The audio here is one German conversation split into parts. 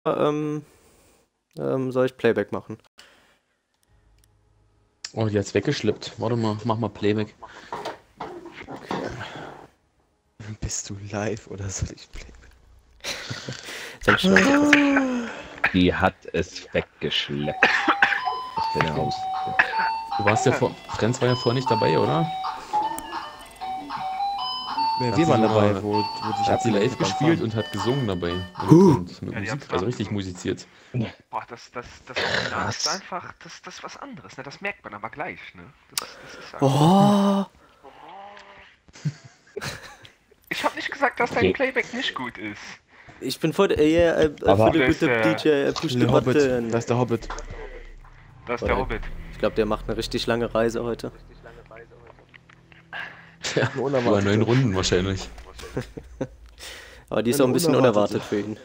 soll ich Playback machen? Oh, die hat's weggeschleppt. Warte mal, mach mal Playback. Bist du live oder soll ich Playback? Soll ich noch Die hat es weggeschleppt. Das für eine Haus. Du warst ja vor. Frenz war ja vorher nicht dabei, oder? Wir waren dabei, wo sich Hat sie live gespielt und hat gesungen dabei. Und mit Ja, Musik, also richtig musiziert. Boah, das ist einfach, das ist was anderes, ne? Das merkt man aber gleich, ne? Das ist Oh! Ich habe nicht gesagt, dass dein Playback nicht gut ist. Ich bin voll der gute DJ, push the button. Das ist der Hobbit. Das ist der Hobbit. Ich glaube, der macht eine richtig lange Reise heute. Ja, über 9 Runden wahrscheinlich. Aber die ist auch ein bisschen unerwartet für ihn.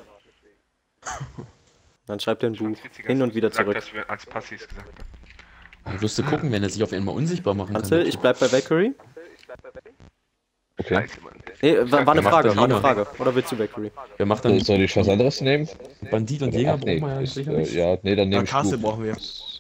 Dann schreibt er ein Buch. Hin und wieder zurück. Dass wir als Passis gesagt haben. Du wirst du gucken, wenn er sich auf einmal unsichtbar machen kann. Ansel, ich bleib bei Valkyrie. Okay. Scheiße, Mann. Nee, war eine macht Frage, der war eine Lina? Frage. Oder willst du Valkyrie? Wer macht dann Soll ich was anderes nehmen? Bandit und Oder- Jäger? ach, nee, Brauchen wir ja ist, sicherlich. ja, nee, dann nehme ich Castle Buch. brauchen wir.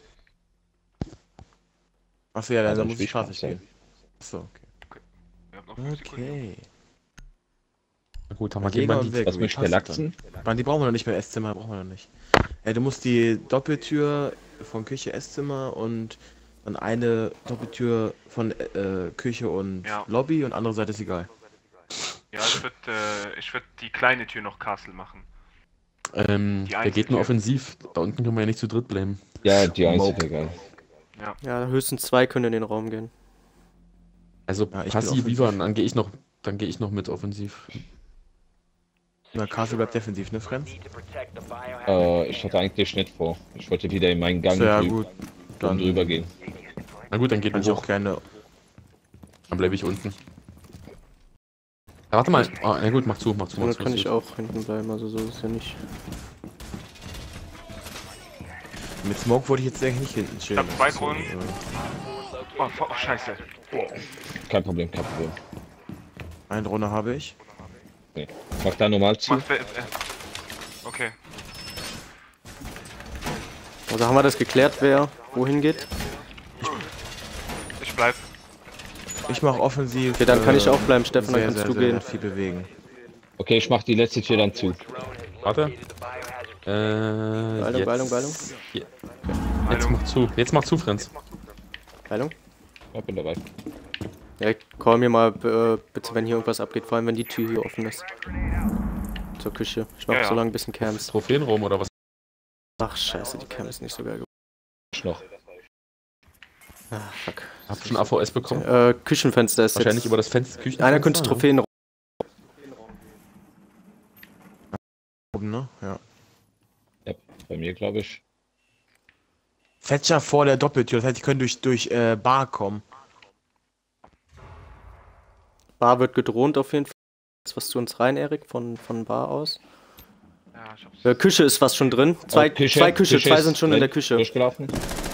Achso, ja, dann Also muss ich Spiel Strafe sein. spielen. Achso, okay. Wir haben noch 5 Sekunden. Okay. Na gut, haben wir den Jäger und Bandit. Valkyrie, Was möchte der passt Lachsen? dann. Die brauchen wir noch nicht beim Esszimmer, brauchen wir noch nicht. Du musst die Doppeltür von Küche, Esszimmer und dann eine Doppeltür von Küche und Ja. Lobby und andere Seite ist egal. Ja, ich würd die kleine Tür noch Castle machen. Der geht nur Einzeltür. offensiv. Da unten können wir ja nicht zu dritt bleiben. Ja, die einzige, geil. Ja, höchstens 2 können in den Raum gehen. Also Ja, ich bin passiv, offensiv. Viva, dann gehe ich noch mit offensiv. Na, Castle bleibt defensiv, ne, Friends? Ich hatte eigentlich nicht vor. Ich wollte wieder in meinen Gang Ja, drü- gut. dann drüber gehen. Na gut, dann geht Kann nicht ich hoch. auch gerne. Dann bleibe ich unten. Ja, warte mal. Ah, na gut, mach zu, mach zu. Dann Mach zu, kann mach ich zu. auch hinten bleiben, also so ist es ja nicht. Mit Smoke wollte ich jetzt eigentlich nicht hinten chillen. Ich hab 2 So, Drohnen. Oh, scheiße. Kein Problem, kein Problem. Eine Drohne habe ich. Nee. Mach da normal zu. Okay. Also haben wir das geklärt, wer wohin geht? Ich bleib. Ich mache offensiv. Okay, dann kann ich auch bleiben, Steffen, dann sehr, kannst sehr, du sehr gehen. viel bewegen. Okay, ich mach die letzte Tür dann zu. Warte. Beilung. Jetzt mach zu. Jetzt mach zu, Frenz. Heilung? Ja, bin dabei. Ja, call mir mal bitte, wenn hier irgendwas abgeht, vor allem wenn die Tür hier offen ist. Zur Küche. Ich mach Ja, ja. so lange ein bisschen Camps. Trophäenraum oder was? Ach scheiße, die Cam ist nicht so geil geworden. Ich noch. Ah, fuck. Habt schon AVS bekommen? Küchenfenster ist Wahrscheinlich jetzt... über das Fenster. Küchenfenster, Einer könnte ne? Trophäen... Oben, ne? Ja. Ja, bei mir glaube ich. Fetcher vor der Doppeltür, das heißt, die können durch Bar kommen. Bar wird gedroht auf jeden Fall. Ist was zu uns rein, Erik, von Bar aus. Ja, ich hab's. Küche ist was schon drin. Zwei Küche, zwei ist sind schon in der drin, Küche. Durchgelaufen.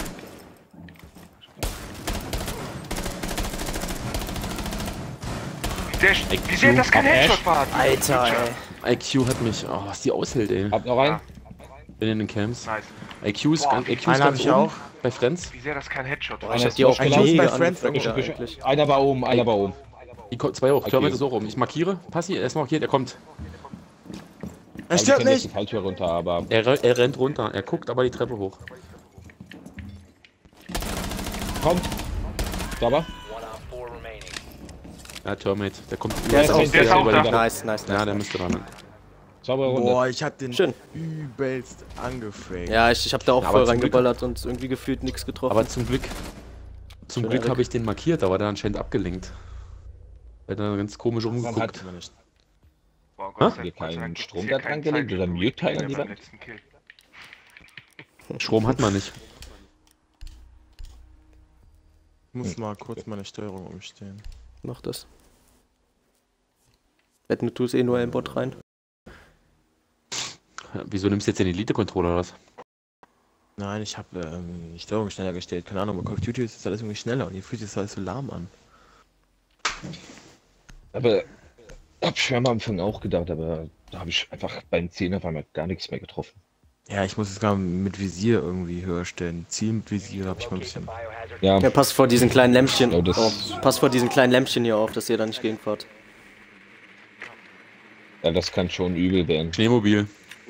Wie sehr das kein Headshot war. Alter, ey. IQ hat mich. Oh, was die aushält, ey. Hab noch einen. Bin in den Camps. Nice. IQ ist, Boah, IQ ist einen hab ganz ich oben auch. bei Friends. Wie sehr das kein Headshot war. Ich Einer hab ist die auch durchgelaufen. bei mega Friends angefleckt Küche. eigentlich. Einer war oben, einer war oben. Zwei hoch. Okay. Termit ist auch oben. Ich markiere. Passi, er ist markiert. Er kommt. Er stirbt nicht. Die nicht! Falltür runter, aber. Er rennt runter. Er guckt aber die Treppe hoch. Kommt. Sauber. Ja, Termit. Der kommt. Der ist auch Der ist auch über da. die- Nice. Ja, der müsste ran. Saubere Runde. Boah, ich hab den Schön. übelst angefaked. Ja, ich hab da auch Ja, aber voll zum Glück- reingeballert und irgendwie gefühlt nichts getroffen. Aber zum Glück Schön, Erik. habe ich den markiert, aber der anscheinend abgelenkt. Weil der ganz komisch rumgeguckt. hat- Immer nicht. Boah, Hä? sei Hier keinen Dank gibt's Strom hier da dran keinen gelegt oder Zeitlupe Mute-Teil an die beim Wand? letzten Kill. Strom hat man nicht. Ich muss mal kurz meine Steuerung umstellen. Mach das. Wetten, du tust eh nur ein Bot rein. Ja, wieso nimmst du jetzt den Elite-Controller oder was? Nein, ich habe die Steuerung schneller gestellt. Keine Ahnung, bei Call of Duty ist das alles irgendwie schneller und hier fühlt sich das alles so lahm an. Aber hab ich am Anfang auch gedacht, aber Da habe ich einfach beim Zielen auf einmal gar nichts mehr getroffen. Ja, ich muss es gar mit Visier irgendwie höher stellen. Ziel mit Visier habe ich mal ein bisschen. Ja, Ja, passt vor diesen kleinen Lämpchen Oh, das- auf. Passt vor diesen kleinen Lämpchen hier auf, dass ihr da nicht gegenfahrt. ja, das kann schon übel werden. Schneemobil.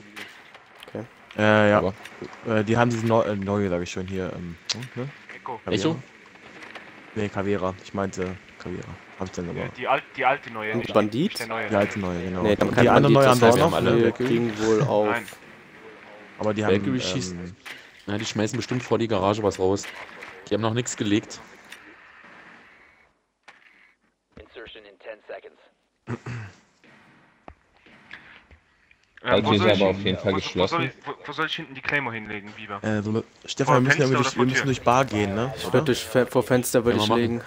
Ja. Aber- Die haben diese neue, sag ich schon, hier. Ne? Echo. Echo? Nee, Cavera. Ich meinte Cavera. Hab ich dann aber. Die alte neue. Und nicht- Bandit? nicht der neue. Die alte neue, genau. Nee, dann Und kann die man andere neue haben wir auch wir noch. haben alle. Wir kriegen wohl auf. Nein. Aber die haben. Valkyrie schießt. Ja, die schmeißen bestimmt vor die Garage was raus. Die haben noch nichts gelegt. Insertion in 10 seconds. Also wo ist soll aber ich auf hin- jeden Fall wo- geschlossen. wo soll ich hinten die Claymore hinlegen, Biber? Stefan, wir müssen, Fenster irgendwie oder durch, vor wir müssen Tür? durch Bar gehen, ne? Ich würde vor Fenster würde Ja, ich mal legen.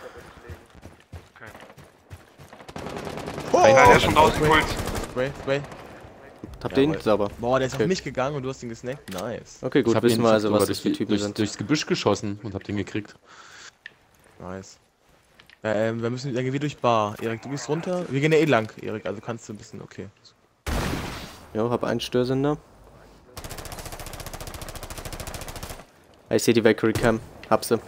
Oh! Ja, der ist schon draußen, Puls. Spray. Habt ihr ihn? Jawohl. Sauber. Boah, der ist Okay. auf mich gegangen und du hast ihn gesnackt. Nice. Okay, gut, hab wissen ihn wir also, sogar was das für Typen sind. durchs Gebüsch geschossen und hab den gekriegt. Nice. Wir müssen, dann gehen wir durch Bar. Erik, du gehst runter. Wir gehen ja eh lang, Erik, also kannst du ein bisschen, okay. Jo, hab einen Störsender. Ah, ich sehe die Valkyrie Cam. Hab sie.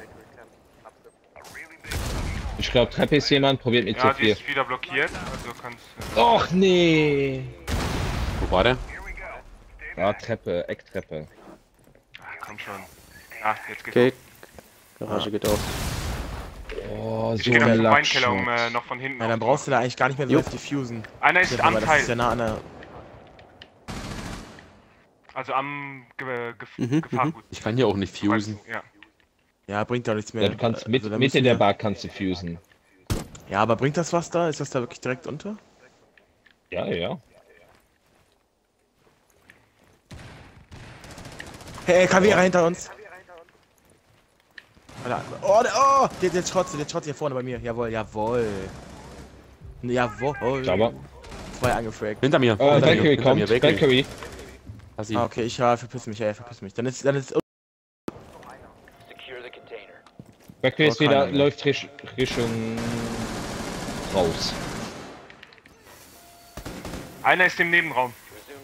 Ich glaube, Treppe ist jemand, probiert mit Ja, die C4. ist wieder blockiert. Also kannst. Och nee! Wo war der? Ja, Treppe, Ecktreppe. Komm schon. Ah, jetzt geht's. Okay. Garage geht auf. Oh, Ich so gehe noch eine zum Weinkeller, um Lackshot. noch von hinten. Ja, dann brauchst du da eigentlich gar nicht mehr so Jupp. heftig diffusen. Einer ist am Weil das Teil. ist ja nah an der. Also am Mhm, Gefahrgut. Ich kann hier auch nicht fusen. Ja. Ja, bringt doch nichts mehr. Ja, du kannst Also, da Mitte müssen der wir- Bar kannst du fusen. Ja, aber bringt das was da? Ist das da wirklich direkt unter? Ja, ja. Hey, Cavera hinter uns! Der Schrott hier vorne bei mir. Jawohl. Jawohl. Aber 2 angefragt. Hinter mir. oh, hinter Valkyrie mir, kommt, Valkyrie. Valkyrie. Hast ihn. Ah, okay, ich verpiss mich, verpiss mich. Dann ist Secure the container. Valkyrie ist Oh, wieder, keiner. läuft Richtung raus. Einer ist im Nebenraum.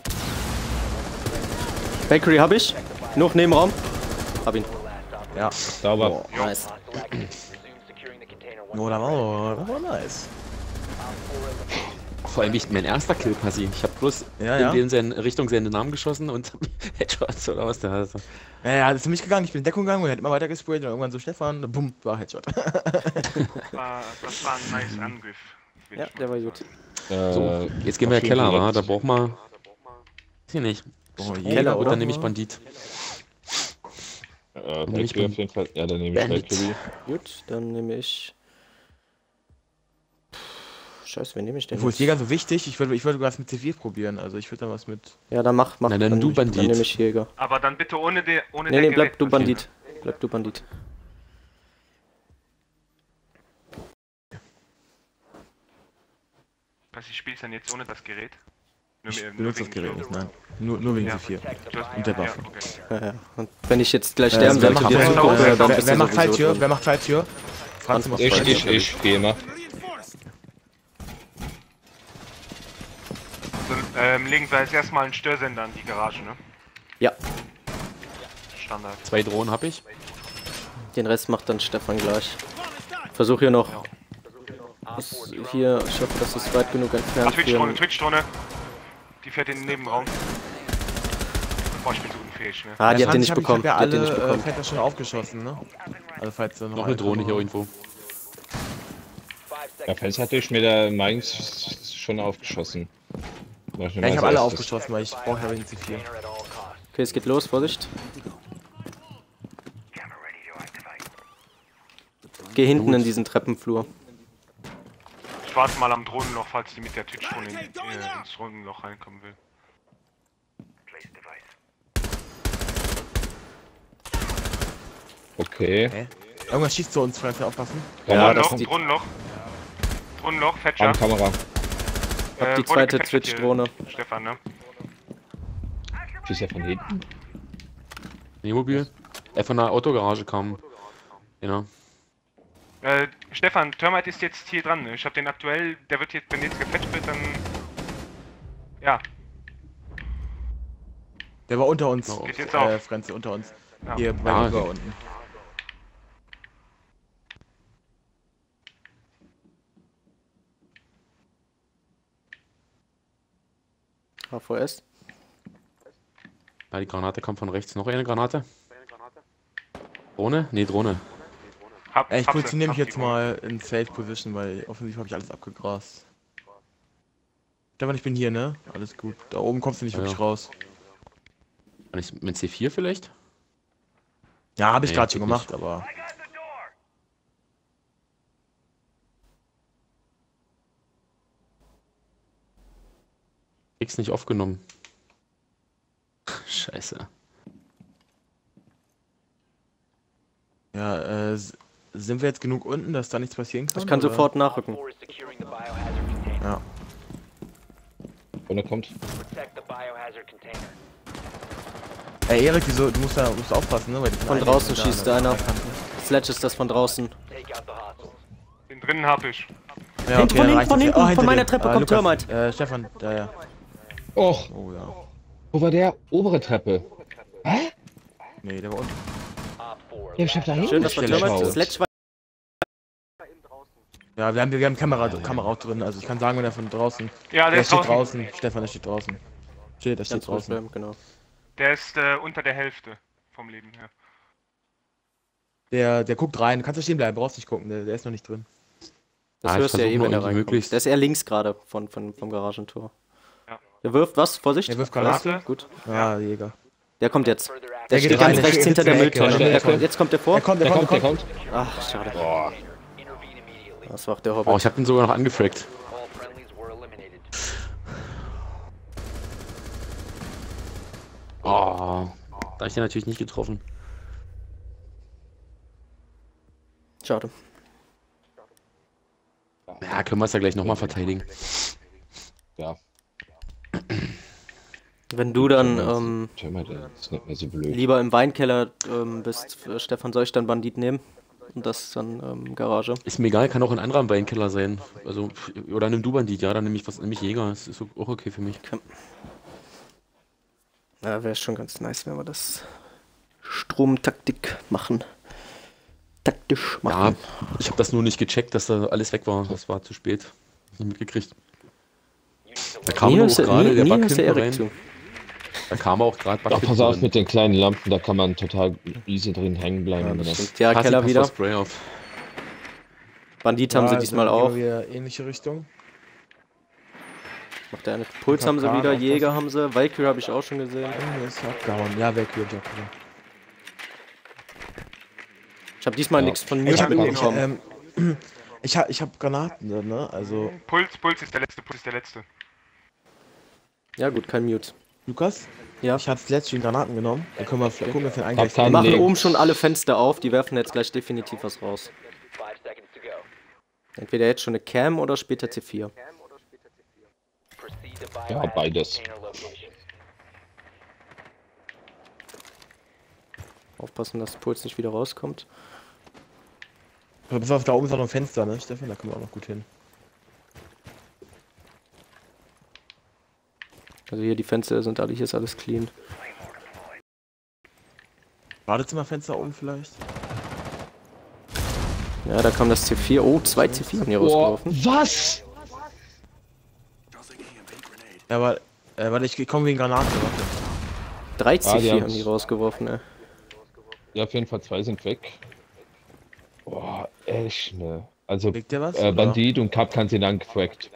Valkyrie hab ich. Noch Nebenraum. Hab ihn. ja. Sauber. Nice. Resume securing the container once Oh, das war nice. Vor allem nicht mein erster Kill passiert. Ich hab bloß Ja. in Richtung seinen Namen geschossen und Headshots oder was der heißt. Ja, das ist für mich gegangen. Ich bin in Deckung gegangen und er hat immer weiter gesprayt und irgendwann so Stefan, bumm, war Headshot. Das war ein nice Angriff. will Ja, ich mal der war sagen. gut. So, jetzt gehen wir in den Keller, wa? Da braucht man. Weiß ich nicht. Oh, Keller, Gut, oder? dann nehme ich Bandit. Valkyrie auf jeden Fall. Ja, dann nehme ich Bandit. Valkyrie. Gut, dann nehme ich. Scheiße, wen nehme ich denn? Obwohl ist jetzt? Jäger so wichtig, ich würde was mit C4 probieren, also ich würde dann was mit... Ja, dann mach. Na, dann du nehme ich- Bandit. Dann nehme ich Jäger. Aber dann bitte ohne Nee, der bleib du Gerät- Bandit. Bleib du Bandit. Was ich spiel's dann jetzt ohne das Gerät? Ich nur benutze das wegen Gerät Sturm. nicht, nein. Nur wegen Ja. C4. Du hast- Und der ja, Waffe. okay. Ja, ja. Und wenn ich jetzt gleich Wer sterben sollte, macht dir Falltür? zugucke, dann wer bist du macht sowieso Falltür? drin. Wer macht Falltür? Franz macht Ich Falltür. gehe mal. Also, legen wir jetzt erstmal einen Störsender an die Garage, ne? Ja, Standard. 2 Drohnen hab ich. den Rest macht dann Stefan gleich. Versuch hier noch. Hier, ich hoffe, das ist weit genug Ah, entfernt. Twitch-Drohne, für- Twitch-Drohne. Die fährt in den Nebenraum. Boah, ich bin so unfähig, ne? Ah, die hat den nicht Ich bekommen. hab ja Die hat den alle nicht bekommen. Fetter schon aufgeschossen, ne? Also falls du Noch eine Drohne hier irgendwo. Ja, Fels hatte ich mir da meins schon aufgeschossen. Ja, ich habe alle aufgeschossen, weil ich brauche ja wegen C4. Container at all costs. Okay, es geht los, Vorsicht. Geh hinten in diesen Treppenflur. Ich warte mal am Drohnenloch, falls die mit der Twitch-Drohne ins Drohnenloch reinkommen will. Okay. Irgendwas schießt zu uns, Franz, aufpassen. Ja, das Drohnenloch, ist die- Drohnenloch. Drohnenloch, Fetcher. Am Kamera. Hab die wurde zweite gefetcht, Twitch-Drohne. Stefan, ne? Ist ja von hinten. Nemobil. Von der Autogarage kam. Genau. Stefan, Termite ist jetzt hier dran, ne? Ich hab den aktuell, der wird jetzt, wenn jetzt gefetcht wird, dann... Ja, Der war unter uns. Geht jetzt auf. Frenze, unter uns. Ja. Hier bei Ah, über okay. unten. HVS. Ja, die Granate kommt von rechts. Noch eine Granate? Drohne? Nee, Drohne. Ich hab positioniere mich sie, jetzt mal in Safe Position, weil offensiv habe ich alles abgegrast. Stefan, ich bin hier, ne? Alles gut. Da oben kommst du nicht Ja, wirklich ja. raus. Kann ich mit C4 vielleicht? Ja, habe ich Nee, gerade schon geht gemacht, nicht. aber. X nicht aufgenommen. Scheiße. Ja, sind wir jetzt genug unten, dass da nichts passieren kann? Ich kann oder? sofort nachrücken. 4 is securing the biohazard container. Ja. Und er kommt. Protect the biohazard container. Ey, Erik, wieso? Du musst aufpassen, ne? Weil die Von Kleinen draußen sind da schießt an der einer. Kante. Sledge ist das von draußen. Take out the hostiles. Den drinnen hab ich. Ja, Hinten, von dann hinten, reicht von das ja. hinten, von hinter meiner dir. Treppe kommt Lukas, Termite. Stefan, da ja. Och, Oh ja. wo war der? Obere Treppe. Hä? Nee, der war unten. Op 4. Ja, ich hab da Schön, dass wir Stelle Termite. schaut. Sledge war Ja, wir haben Kamera auch drin, also ich kann sagen, wenn er von draußen. Ja, der Der ist steht draußen. draußen. Stefan, der steht draußen. Steht, der steht ganz ruhig draußen. bleiben, genau. Der ist unter der Hälfte vom Leben her. Der guckt rein. Du kannst da stehen bleiben, brauchst nicht gucken, der ist noch nicht drin. Das ich hörst du ja versuch eh, nur wenn er irgendwie reinkommt. möglichst- Der ist eher links gerade vom Garagentor. Ja. Der wirft was? Vorsicht. Der wirft Alles Granate. Gut. Ah, Jäger. Der kommt jetzt. Further Der Der steht geht ganz rein, der rechts steht hinter der in der Ecke. Mülltonne. Der kommt. Jetzt kommt der vor. Der Der kommt. kommt. Ach, schade. Boah. intervene immediately. Das war auch der Oh, Hobbit. ich hab den sogar noch angefragt. All friendlies were eliminated. Oh, da hab ich den natürlich nicht getroffen. Schade. Ja, können wir es ja gleich nochmal verteidigen. Ja, Wenn du dann Termite ist nicht mehr so blöd. lieber im Weinkeller bist, Stefan, soll ich dann Bandit nehmen? Und das dann Garage. Ist mir egal, kann auch ein anderer Weinkeller sein. Also, oder nimm du Bandit, ja, dann nehme ich Jäger. Das ist auch okay für mich. Ja, wäre schon ganz nice, wenn wir das Stromtaktik machen. Taktisch Ja, machen. ich habe das nur nicht gecheckt, dass da alles weg war. Das war zu spät. Nicht mitgekriegt. Da kam Nie auch hörst du- gerade nie- der nie Bug hörst du hinten Erik rein. zu. Da kam auch gerade Bug Ach, pass hinten auf rein. mit den kleinen Lampen, da kann man total easy drin hängen bleiben. wenn man das- Ja, Passi, Keller pass wieder. auf Spray auf. Bandit haben sie Ja, diesmal dann auch. gehen wir wieder ähnliche Richtung. Macht der eine. Puls haben sie Kapkan wieder, aufpassen. Jäger haben sie, Valkyrie habe ich auch schon gesehen. Der ist abgehauen. Ja, weg, wird ja klar. Ich habe diesmal Ja. nichts von Ich Mute hab, mitbekommen. ich hab Granaten, ne? Also, Puls ist der letzte, Puls ist der letzte. Ja gut, kein Mute. Lukas? Ja. Ich hab letztens die Granaten genommen. Dann können wir vielleicht gucken, dass wir einen Hab Eingleich Wir keinen- machen Nee. oben schon alle Fenster auf, die werfen jetzt gleich definitiv was raus. 5 seconds to go. Entweder jetzt schon eine Cam oder später C4. Proceed to Ja, biohazard beides. container location. Aufpassen, dass Puls nicht wieder rauskommt. Pass auf, da oben ist auch noch ein Fenster, ne, Stefan? Da kommen wir auch noch gut hin. Also hier die Fenster sind alle, hier ist alles clean. Badezimmerfenster oben vielleicht? Ja, da kam das C4. Oh, 2 C4 haben hier Boah, rausgeworfen. was? Ja, warte, ich komme wegen Granaten, warte. 3 die C4 haben haben's. die rausgeworfen, ey. Ja, auf jeden Fall 2 sind weg. Boah, echt, ne. Also, Liegt der was? oder? Bandit und Kapkan sind angefragt.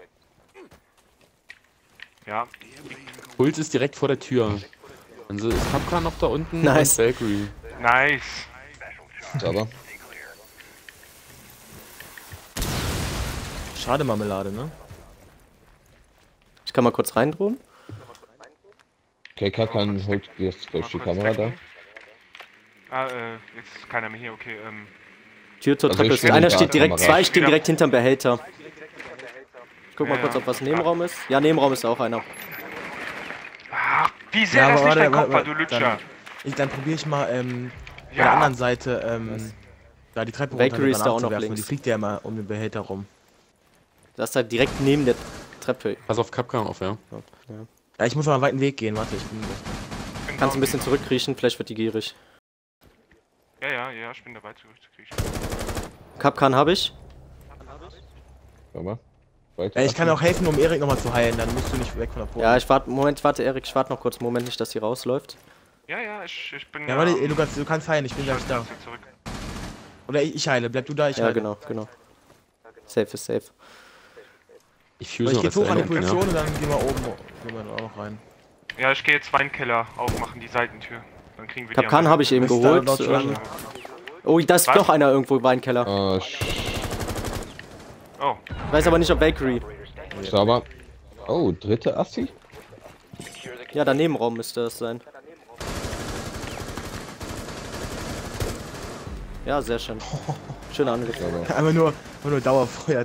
Ja, Puls ist direkt vor der Tür. Also ist Kapkan noch da unten Nice. und Valkyrie. nice. Aber Schade Marmelade, ne? Ich kann mal kurz reindrohen. okay, Kapkan holt jetzt gleich die Kamera da. Jetzt ist keiner mehr hier, okay, Tür zur Also Treppe ich ist. will Einer die steht direkt, Kamera. 2 stehen direkt hinterm Behälter. Ich guck mal Ja, kurz, ja. ob was Nebenraum ist. Ja, Nebenraum ist auch einer. wie sehr das nicht dein Kopf war, du Lutscher. Dann probiere ich mal, bei der Ja, anderen Seite, da die Treppe runter Valkyrie ist da auch noch und die links. fliegt ja immer um den Behälter rum. Das ist halt direkt neben der Treppe. Pass auf Kapkan auf, ja. Ja, ich muss mal einen weiten Weg gehen, warte, ich bin... Kannst ein bisschen zurückkriechen, vielleicht wird die gierig. Ja, ich bin dabei zurückzukriechen. Kapkan habe ich. Schau mal. Weiter. Ja, ich kann auch helfen, um Erik nochmal zu heilen, dann musst du nicht weg von der Pole. Ja, ich warte, Moment, warte, Erik, ich warte noch kurz, Moment nicht, dass sie rausläuft. Ja, ich bin Ja, warte, du kannst heilen, ich bin gleich da. zurück. Oder ich heile, bleib du da, ich Ja, heile. genau. Safe ist safe. Ich So, fuse ich noch geh das hoch an die Ende, Position ja. und dann gehen wir oben auch noch rein. Ja, ich gehe jetzt Weinkeller aufmachen, die Seitentür. Dann kriegen wir Kapkan habe ich eben Ist da geholt. dort schon- Oh, da ist Was? doch einer irgendwo im Weinkeller. Oh, Oh, Ich weiß aber nicht, ob Bakery. sauber. Oh, dritte Assi? Ja, der Nebenraum müsste das sein. Ja, sehr schön. Schöner Angriff. Einfach nur Dauerfeuer.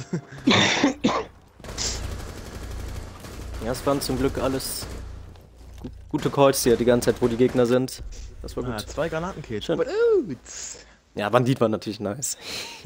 Ja, es waren zum Glück alles gute Calls hier die ganze Zeit, wo die Gegner sind. Das war Ah, gut. 2 Granatenkills. Schön. Gut. Ja, Bandit war natürlich nice.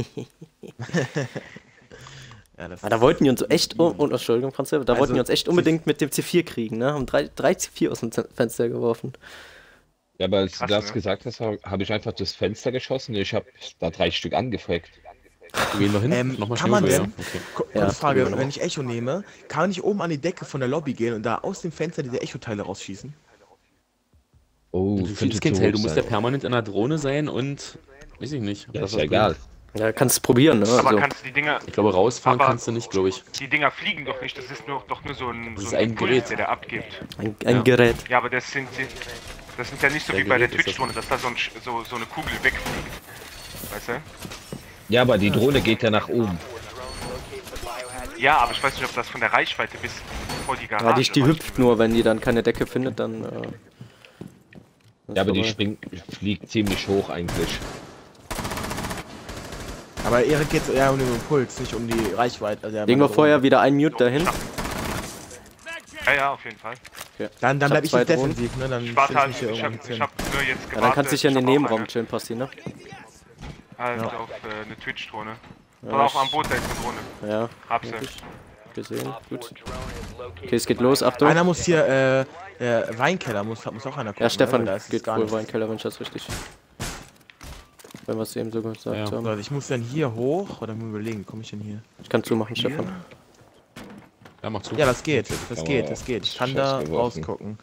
Ja, das Aber da wollten die uns echt, Entschuldigung, Franz, da Also, wollten die uns echt unbedingt mit dem C4 kriegen, ne? Haben drei C4 aus dem Fenster geworfen. Ja, aber als du Krass, das ne? gesagt hast, habe ich einfach das Fenster geschossen. Ich habe da 3 Stück angefragt. Gehen wir hin? kann Nochmal schnell man rüber, denn, ja. Okay. Ja, kurze Frage, probieren wir wenn ich Echo nehme, kann man nicht oben an die Decke von der Lobby gehen und da aus dem Fenster diese Echo-Teile rausschießen? Oh, Du könnte schießt kein zu Tail, du hoch musst ja sein. permanent in der Drohne sein und... Weiß ich nicht. ob Ja, ist was ja egal. Ja, kannst du probieren, ne? aber Also, kannst du die Dinger... Ich glaube, rausfahren Aber- kannst du nicht, glaube ich. Die Dinger fliegen doch nicht, das ist doch nur so ein, Das ist so ein Impuls, Gerät. der der abgibt. ein Ja. Gerät. Ja, aber das sind ja nicht so Der wie bei der Gerät ist das. Twitch-Drohne, dass da so eine Kugel wegfliegt. Weißt du? Ja, aber die Drohne geht ja nach oben. Ja, aber ich weiß nicht, ob das von der Reichweite bis vor die Garage Ja, die reichen hüpft würde. nur, wenn die dann keine Decke findet, dann. Ja, aber die vorbei. fliegt ziemlich hoch eigentlich. Aber Erik geht eher um den Impuls, nicht um die Reichweite. Also Legen wir vorher wieder ein Mute dahin. Ja, auf jeden Fall. Dann Ich bleib hab ich zwei jetzt Drohnen. defensiv, ne? Dann Ich warte stell halt, mich hier ich hab irgendwo hin. nur jetzt gewartet. Ja, dann kannst du dich ja in den ich hab auch Nebenraum eine. chillen, Passi, ne? Halt Ja. auf eine Twitch-Drohne. Ja, Oder auch am Boot, da ist eine Drohne. Ja, Hab sie. gesehen. Gut. Okay, es geht los, Achtung. Einer muss hier, Weinkeller muss auch einer gucken. Ja, Stefan ne? Da ist es geht gar wohl nichts. Weinkeller, wenn ich das richtig. Wenn wir es eben so gesagt Ja. haben. So, ich muss dann hier hoch, oder muss ich überlegen, komme ich denn hier? Ich kann zumachen, Stefan. Ja, mach zu. Ja, das geht, das Aber geht, das geht. Ich kann Scheiß da geworfen. rausgucken.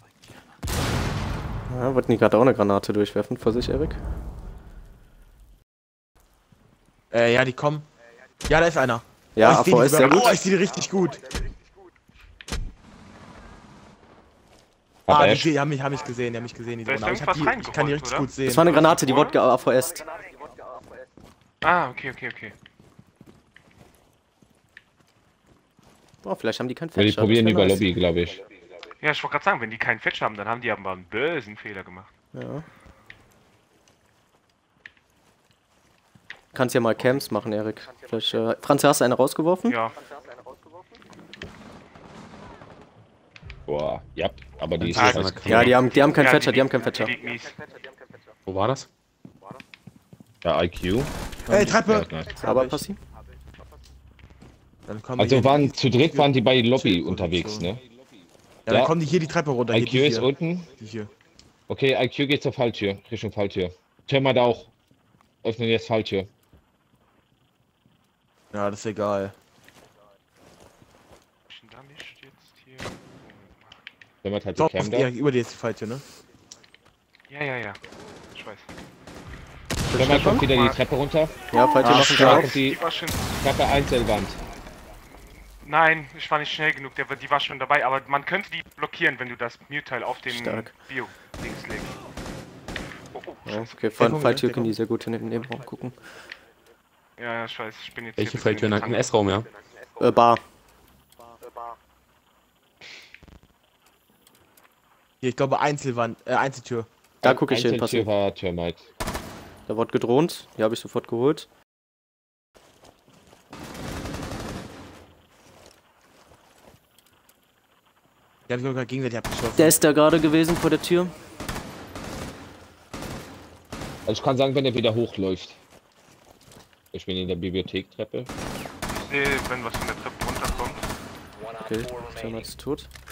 Ja, wollten die gerade auch eine Granate durchwerfen vor sich, Erik? Ja, die kommen. Ja, da ist einer. Ja, ich seh die AVS, sehr sogar. gut. Oh, ich sehe die richtig gut. Aber Die haben mich gesehen, die Da Drohne. ist Aber irgendwas ich kann die richtig reingerollt, gut sehen. Das war eine Granate, die wurde AVS. Ah, okay. Oh, vielleicht haben die keinen ja, die Fettschaden. probieren das wär über nice. Lobby, glaube ich. Ja, ich wollte gerade sagen, wenn die keinen Fetch haben, dann haben die aber einen bösen Fehler gemacht. Ja. Kannst ja mal Camps machen, Erik. Vielleicht, Franz, hast du eine rausgeworfen? Ja, Boah, ja, aber die ist Ah, fast Ja, die haben keinen ja, Fetcher, die haben keinen Fetcher. Die liegt mies. Wo war das? ja, IQ. Treppe! Ja, nice. Hab Aber ich. Passi? Dann kommen Also hier waren die- zu dritt waren die bei Lobby Position. unterwegs, ne? Ja, dann Ja. kommen die hier die Treppe runter. Hier, IQ die ist hier. unten. Die hier. Okay, IQ geht zur Falltür, Richtung Falltür. Tür mal da auch. Öffnen jetzt Falltür. Ja, das ist egal. Ich bin da nicht jetzt hier. Wenn man halt So, die Cam da. Erik, über dir ist die Falltür, ne? Ja. Ich weiß. Wenn man kommt wieder die Treppe runter. Ja, falls ihr Ah, machen Da wir kommt die Die war schon. Treppe Einzelwand. Nein, ich war nicht schnell genug, die war schon dabei, aber man könnte die blockieren, wenn du das Mute-Teil auf den Stark. Bio-Dings legst. Oh, Ja, okay, Deckung, von Falltür Deckung. können die sehr gut in den Nebenraum gucken. ja, ich weiß, ich bin jetzt Welche hier ein Falltür? bisschen Im S-Raum, ja? Bar. Hier, ich glaube Einzeltür. Da gucke ich hin, Einzeltür Passi. war Termite. Da wurde gedroht. Die habe ich sofort geholt. Die haben sich sogar gegenseitig abgeschossen. Der ist da gerade gewesen vor der Tür. Also ich kann sagen, wenn er wieder hochläuft. Ich bin in der Bibliothektreppe. Ich sehe, wenn was von der Treppe runterkommt. One on Okay, 4 Termite remaining. ist tot.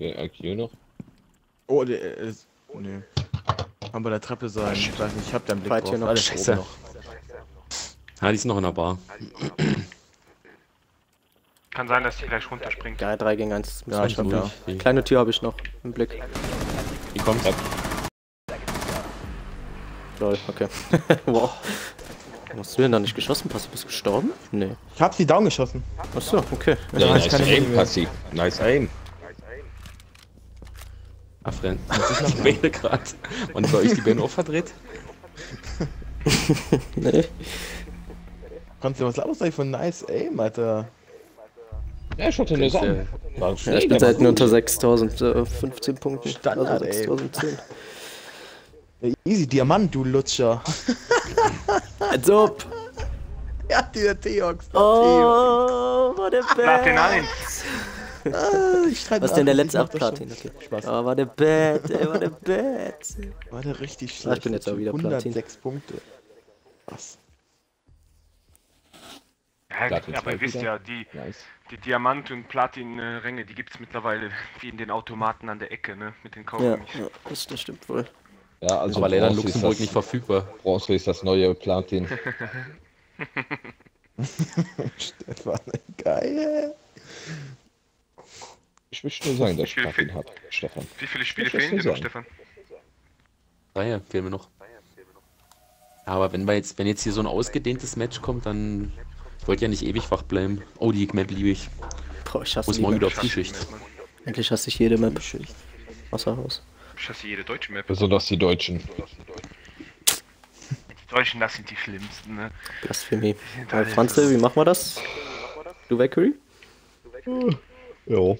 Okay, IQ noch. Oh, der ist. Nee. Kann bei der Treppe sein. Ich weiß nicht, ich hab da einen Blick Weit drauf. hier noch. Alles Scheiße. oben noch. Ah, die ist noch in der Bar. Kann sein, dass die gleich runterspringt. Ja, 3 gegen 1. Ja, ich schon glaub, durch. ja. Kleine Tür habe ich noch im Blick. Die kommt. Lol, okay. Wow. Hast du denn da nicht geschossen? Bist du gestorben? Nee. Ich hab sie down geschossen. Achso, okay. Ja, ich nice kann nicht Aim, mehr. Passi. Nice Aim. Afren. Ich wähle gerade. Und bei euch die Beine auch verdreht? Nee. Kannst du was laut sein von nice aim, Alter? Ja, ich hatte nur Sachen. War Ja, schnell, ich bin der seit war nur gut. unter 6015 Punkten. Standard, Also ey. 6010. Ja, easy Diamant, du Lutscher. Als ob. Ja, dieser Theox. Oh, war der Platin Bad. 1. Was ist denn der letzte? Ach, Platin, okay. Spaß. Oh, war der Bad, ey, war der Bad. War der richtig schlecht. Ah, ich bin jetzt auch wieder Platin. 106 Punkte. Was? Ja, Platin aber 2 ihr wisst wieder. ja, die Nice. Diamant- und Platin-Ränge, die gibt's mittlerweile wie in den Automaten an der Ecke, ne? Mit den Ja, Kaugummis. ja, das stimmt wohl. Ja, also Aber leider in Bronze ist Luxemburg das- nicht verfügbar. Bronze ist das neue Platin. Stefan, geil. Ich möchte nur sagen, dass ich Wie viel Platin habe, Stefan. Wie viele Spiele Das wirst fehlen du dir noch, sagen. Stefan? Reihe fehlen mir noch. Aber wenn jetzt hier so ein ausgedehntes Match kommt, dann. Ich wollte ja nicht ewig wach bleiben. Oh, die Map liebe ich. Boah, ich hasse Muss die morgen Map. wieder auf Frühschicht. Endlich hasse ich jede Map. Außer Haus. Ich hasse jede deutsche Map. Besonders die Deutschen. Die Deutschen, das sind die schlimmsten, ne? Blasphemie. Franzl, wie machen wir das? Du Valkyrie? Jo.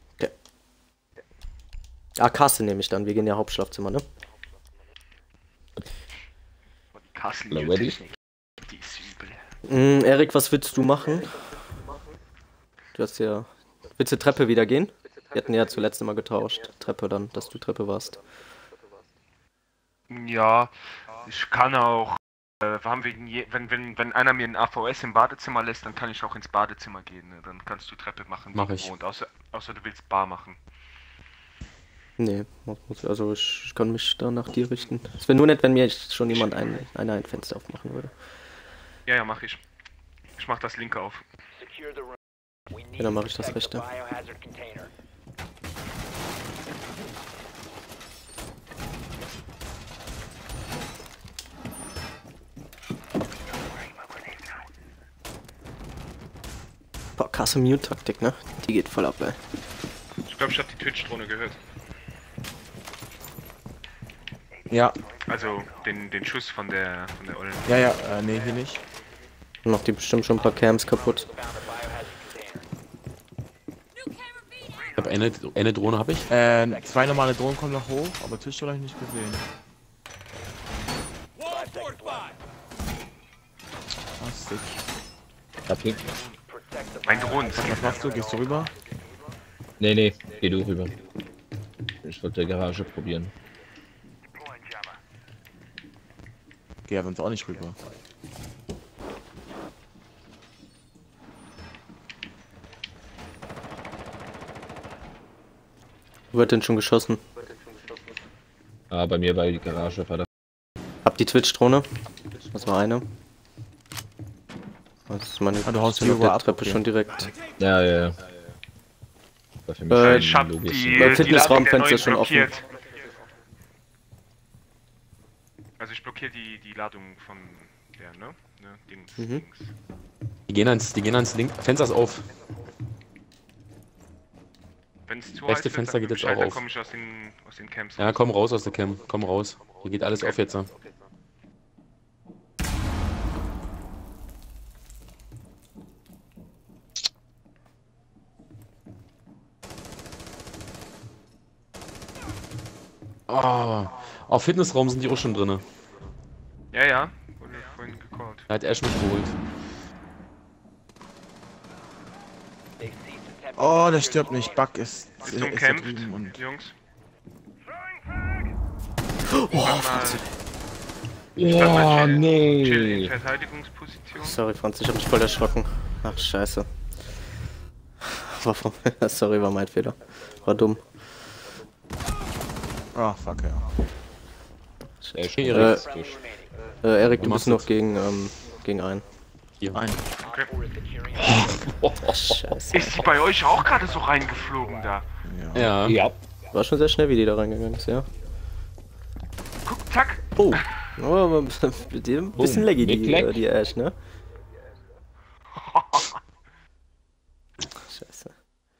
Ah, Castle nehme ich dann. Wir gehen ja Hauptschlafzimmer, ne? Castle Na, ready? Technik. Die ist übel. Erik, was willst du machen? Du hast ja... Willst du Treppe wieder gehen? Wir hatten ja zuletzt immer getauscht. Treppe dann, dass du Treppe warst. Ja, ich kann auch. Haben wir wenn einer mir ein AVS im Badezimmer lässt, dann kann ich auch ins Badezimmer gehen. Ne? Dann kannst du Treppe machen. Mach wie ich. gewohnt. Außer du willst Bar machen. Nee, also ich kann mich da nach dir richten. Es wäre nur nett, wenn mir schon jemand ein Fenster aufmachen würde. Ja, ja, mach ich. Ich mach das linke auf. Secure the room. We need Ja, dann to mach ich das protect the rechte. biohazard container. Boah, krasse Mute-Taktik, ne? Die geht voll ab, ey. Ich glaube, ich habe die Twitch-Drohne gehört. Ja, Also den Schuss von der Ollen. ja, nee, hier nicht. Macht die bestimmt schon ein paar Cams kaputt. Ich habe eine Drohne habe ich. 2 normale Drohnen kommen noch hoch, aber Tisch habe ich nicht gesehen. Ah, sick. Kapitel. Mein Drohnen. Was machst du? Gehst du rüber? Nee, geh du rüber. Ich wollte der Garage probieren. Geh ja sonst auch nicht rüber. Wo wird denn schon geschossen? Ah, bei mir war die Garage, war da. Hab die Twitch-Drohne. Das war eine. Das ist meine Ah, du haust ich bin die auf der ab, Treppe okay. schon direkt. Ja. War für mich Ich hab logisch. Beim die Fitnessraumfenster Ladung der ist schon neuen offen. blockiert. Also ich blockiere die Ladung von der, ne? Dings. Mhm. Die gehen ans Fenster ist auf. Wenn es zu Rechte heiß Fenster wird, geht jetzt Bescheid, auch dann auf. komme ich aus den Camps. Ja, komm raus aus der Cam. Komm raus. Hier geht alles auf jetzt. Auf Fitnessraum sind die auch schon drinne. Ja. Wurde vorhin gecallt. Da hat Ash mich geholt. They've ceased attempting Oh, to der secure stirbt the nicht. room. Bug ist Bist du da umkämpft, drüben und Jungs? Oh, Ja, Chill in nee. Verteidigungsposition. sorry, Franz, ich hab mich voll erschrocken. Ach, scheiße. Sorry, war mein Fehler. War dumm. Ah, fuck, ja. Ich Hey, bin Erik. durch. Erik, du Du bist machst noch jetzt. gegen einen. Hier. Ein. Scheiße. Ist die bei euch auch gerade so reingeflogen da? Ja. Ja. Ja. War schon sehr schnell, wie die da reingegangen ist, ja. Guck, zack. Oh. Oh, mit dem ein bisschen laggy, Mit Lag. die Ash, ne? Scheiße.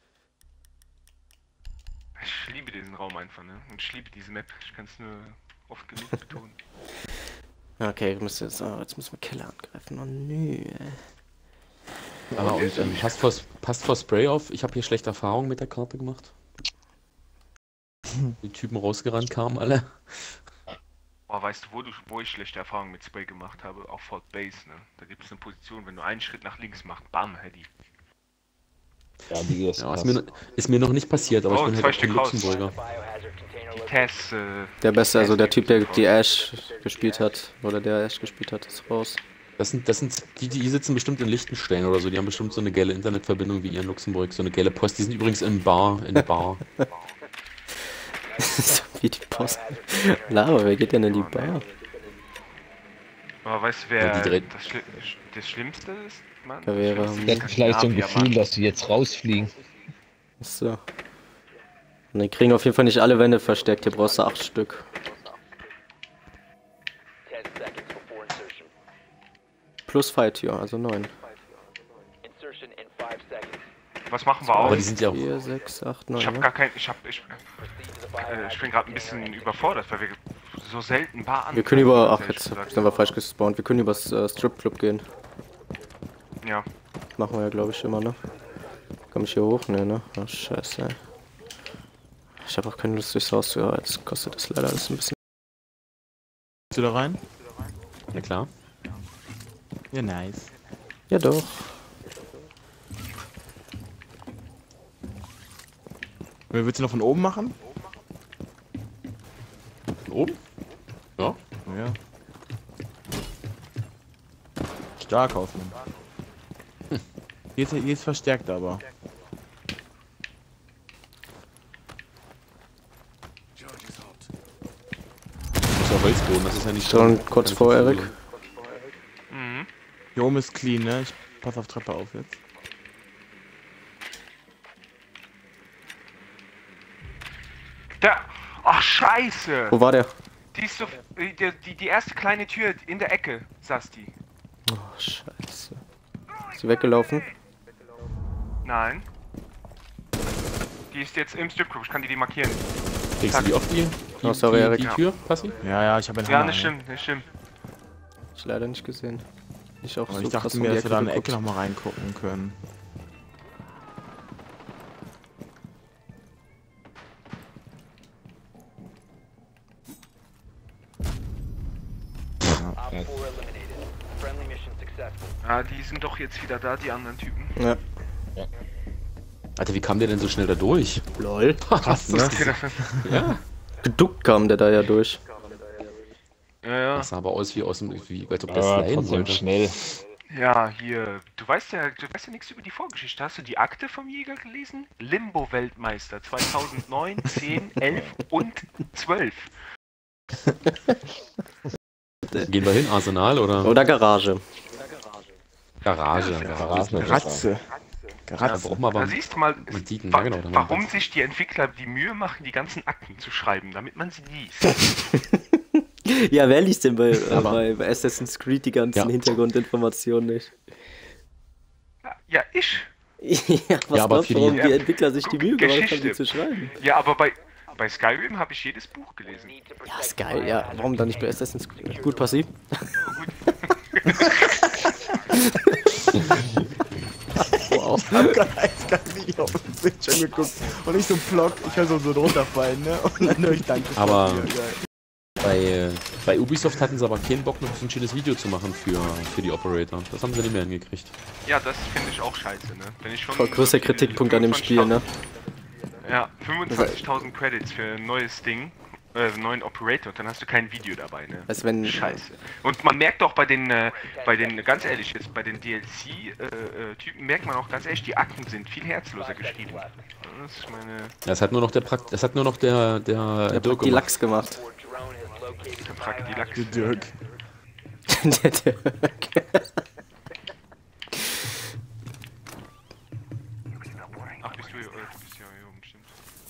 Ich liebe diesen Raum einfach, ne? Und ich liebe diese Map. Ich kann es nur oft genug betonen. Okay, wir müssen jetzt, jetzt müssen wir Killer angreifen. Oh nö, ey. Ah, und passt vor Spray auf. Ich habe hier schlechte Erfahrungen mit der Karte gemacht. Die Typen rausgerannt kamen alle. Oh, weißt du, wo ich schlechte Erfahrungen mit Spray gemacht habe? Auf Fort Base, ne? Da gibt es eine Position, wenn du einen Schritt nach links machst, bam, Heady. Ja, die ist Ja, krass. ist mir noch nicht passiert, aber Oh, ich bin zwei halt auch kein Stück raus. Luxemburger. Die Tess, Der Beste, also der Typ, der die Ash gespielt hat, oder der Ash gespielt hat, ist raus. Das sind die sitzen bestimmt in Liechtenstein oder so. Die haben bestimmt so eine geile Internetverbindung wie ihr in Luxemburg, so eine geile Post. Die sind übrigens in der Bar. So wie die Post. Lava, wer geht denn in die Bar? Aber weißt du, Ja, wer die dreht- das Schlimmste ist, Mann? Da wäre- Das Schlimmste Die ist hatten vielleicht so ein Skandinavier, Gefühl, Mann. dass die jetzt rausfliegen. So. Und die kriegen auf jeden Fall nicht alle Wände versteckt. Hier brauchst du 8 Stück. 10 seconds before insertion. Plus Fight-Tür, also 9. Insertion in 5 seconds. Was machen wir Aber auch? die sind ja auch. 4, 6, 8, 9. Ich hab ne? gar kein. Proceed to the Ich biohazard bin gerade ein container. bisschen überfordert, weil wir so selten Bar an. Wir können über. Ach, ehrlich jetzt gesagt. sind wir falsch gespawnt. Wir können übers Stripclub gehen. Ja. Machen wir ja, glaube ich, immer, ne? Komm ich hier hoch? Ne, ne? Oh, scheiße, ey. Ich habe auch keine Lust, durchs Haus zu. Ja, jetzt kostet das leider alles ein bisschen. Bist du da rein? Ja klar. Ja, nice. Ja, doch. Willst du noch von oben machen? Von oben? Ja. Ja. Stark aufnehmen. Hier ist verstärkt aber. Das ist ja Holzboden, das ist ja nicht Schon kurz vor, Erik. Mhm. Hier oben ist clean, ne? Ich pass auf Treppe auf jetzt. Da. Ach, scheiße! Wo war der? Die ist so. Die erste kleine Tür in der Ecke, saß die. Oh, scheiße. Ist sie weggelaufen? Nein. Die ist jetzt im Stripclub, ich kann die markieren. Kriegst du die auf die Oh, sorry, Erik. die Tür, Passi? Ja, ich habe einen Ja, Hammer. nicht ne? stimmt, nicht stimmt. Ich leider nicht gesehen. Ich auch Aber so ich dachte krass um mir, die dass wir da in der geguckt. Ecke noch mal reingucken können. Op 4 eliminated. Friendly mission successful. Ah, die sind doch jetzt wieder da, die anderen Typen. Ja. Alter, wie kam der denn so schnell da durch? Lol. Krass, ne? Ja. Geduckt kam der da ja durch. Ja, Das sah aber aus wie aus dem, wie als ob der Aber sliden trotzdem wollte. schnell. ja, hier. Du weißt ja nichts über die Vorgeschichte. Hast du die Akte vom Jäger gelesen? Limbo-Weltmeister 2009, 10, 11 und 12. Gehen wir hin, Arsenal oder Oder Garage. Garage? Ratze. Da Ratze. brauchen wir aber Da siehst du mal, man sieht ihn, wa ja genau. dann warum sich die Entwickler die Mühe machen, die ganzen Akten zu schreiben, damit man sie liest. Ja, wer liest denn bei, Aber- bei Assassin's Creed die ganzen Ja. Hintergrundinformationen nicht? Ja, ich. Ja, was Ja, aber glaubst für du, warum die- die Entwickler sich die Mühe gemacht haben, die Geschichte. zu schreiben? Ja, aber bei Skyrim habe ich jedes Buch gelesen. Need to Ja, protect ist geil, ja. Warum dann nicht bei Assassin's Creed? Gut, passiv. Wow. Ich hab gerade ein Video auf dem Bildschirm geguckt und ich so Block, ich höre so runterfallen, ne? Und dann höre ich Danke. Aber- Ja, geil. bei Ubisoft hatten sie aber keinen Bock, noch so ein schönes Video zu machen für die Operator. Das haben sie nicht mehr hingekriegt. Ja, das finde ich auch scheiße, ne? Wenn ich schon Voll größter Kritikpunkt an dem Spiel, ne? Ja, 25.000 Credits für ein neues Ding neuen Operator und dann hast du kein Video dabei, ne? Als wenn. Scheiße. Und man merkt auch bei den, ganz ehrlich jetzt, bei den DLC-Typen merkt man auch ganz ehrlich, die Akten sind viel herzloser geschrieben. Das ist meine... Das hat nur noch das hat nur noch der Der Dirk hat die gemacht. Lachs gemacht. Or drone has located Der fragt die Lachs. Der Dirk. Der Dirk. Ach, bist du hier oben, stimmt.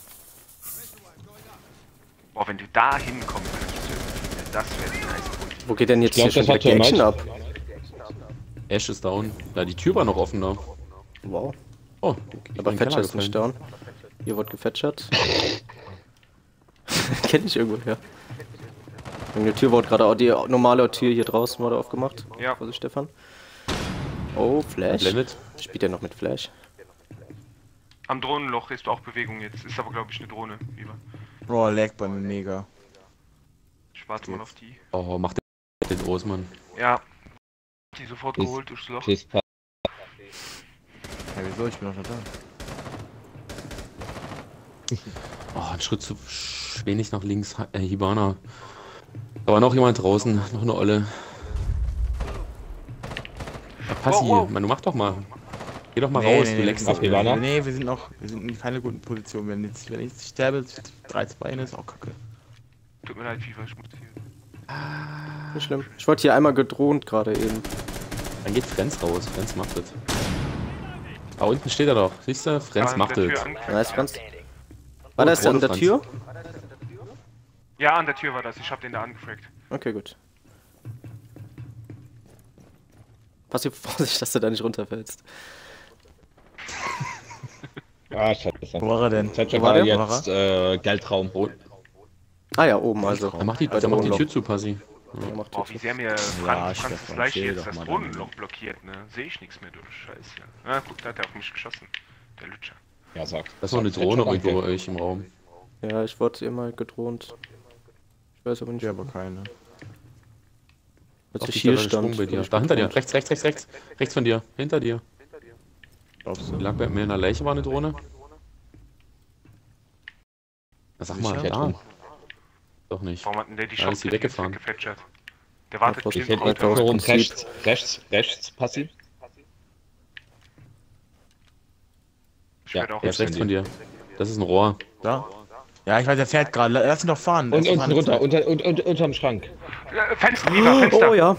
Boah, wenn du da hinkommen würdest, das wäre die nice Punkt. Wo geht denn jetzt Ich glaub, hier schon das wieder hat die Action Termite. ab? Ash ist down. Ja, die Tür war noch offen da. Wow. Oh, Aber Fetcher ist nicht down. Hier wird gefetchert. Kenn ich irgendwoher. Die Tür wurde gerade, die normale Tür hier draußen wurde aufgemacht. Ja. Vorsicht, Stefan. Oh, Flash. Blendet. Spielt er noch mit Flash? Am Drohnenloch ist auch Bewegung jetzt. Ist aber, glaube ich, eine Drohne. Lieber. Boah, lag bei mir mega. Ich warte mal auf die. Oh, macht den Osman. Ja. Die sofort Ist- geholt durchs Loch. Chris Ja, wieso? Ich bin noch nicht da. Oh, ein Schritt zu wenig nach links. Hibana. Da war noch jemand draußen. Noch eine Olle. Ja, Passi, Wow, wow. Mann, du mach doch mal. Geh doch mal Nee, raus, nee, du nee, leckst nee, doch. Ach, Ivana? Nee, wir sind in keiner guten Position. Wenn ich sterbe, 3-2 ist auch kacke. Tut mir leid, FIFA, ich muss hier. Nicht schlimm. Ich wollte hier einmal gedroht gerade eben. Dann geht Frenz raus. Frenz macht das. Da unten steht er doch. Siehst du? Frenz An macht der das. Tür Nice, Franz. outstanding. War das Drohne, an der Franz. Tür? Ja, an der Tür war das. Ich hab den da angefragt. Okay, gut. Pass auf, Vorsicht, dass du da nicht runterfällst. Ah, scheiße. Wo war er denn? Thatcher Wo war war der? jetzt Geldraum. Ah ja, oben also. Er macht die, Bei der dem macht die Wohnloch. Tür zu, Passi. Er macht Boah, Tür wie zu. sehr mir Ja, Franz Stefan, Fleisch erzähl jetzt doch das mal Drohnenloch blockiert, ne? Sehe ich nichts mehr durch. Scheiße. Na gut, da hat er auf mich geschossen. Der Lutscher. Ja, sag. Das ist noch eine Thatcher, Drohne danke. irgendwo bei euch im Raum. Ja, ich wurde immer gedroht. Ich weiß aber nicht, Ja, aber keine. was Auf ich die hier Stelle Sprung stand. bei dir. Da hinter dir. Rechts, rechts, rechts, rechts. Rechts von dir. Hinter dir. Glaubst Die du? lag bei mir in der Leiche, war eine Drohne. Na, sag mal, Sicher? ja. Doch nicht. Warum hat denn der die Ja, ist die Shotgun jetzt weggefahren. weggefetchert? Der wartet was bestimmt ich drauf. hätte Der aus macht- Rum, Prinzip. rechts, passiv. Ich Ja, werd auch Jetzt von rechts dir. von dir. Das ist ein Rohr. Da? Ja, ich weiß, der fährt gerade. Lass ihn doch fahren. Und Das ist unten keine runter, Zeit. unterm Schrank. Fenster, lieber, Fenster. Oh ja.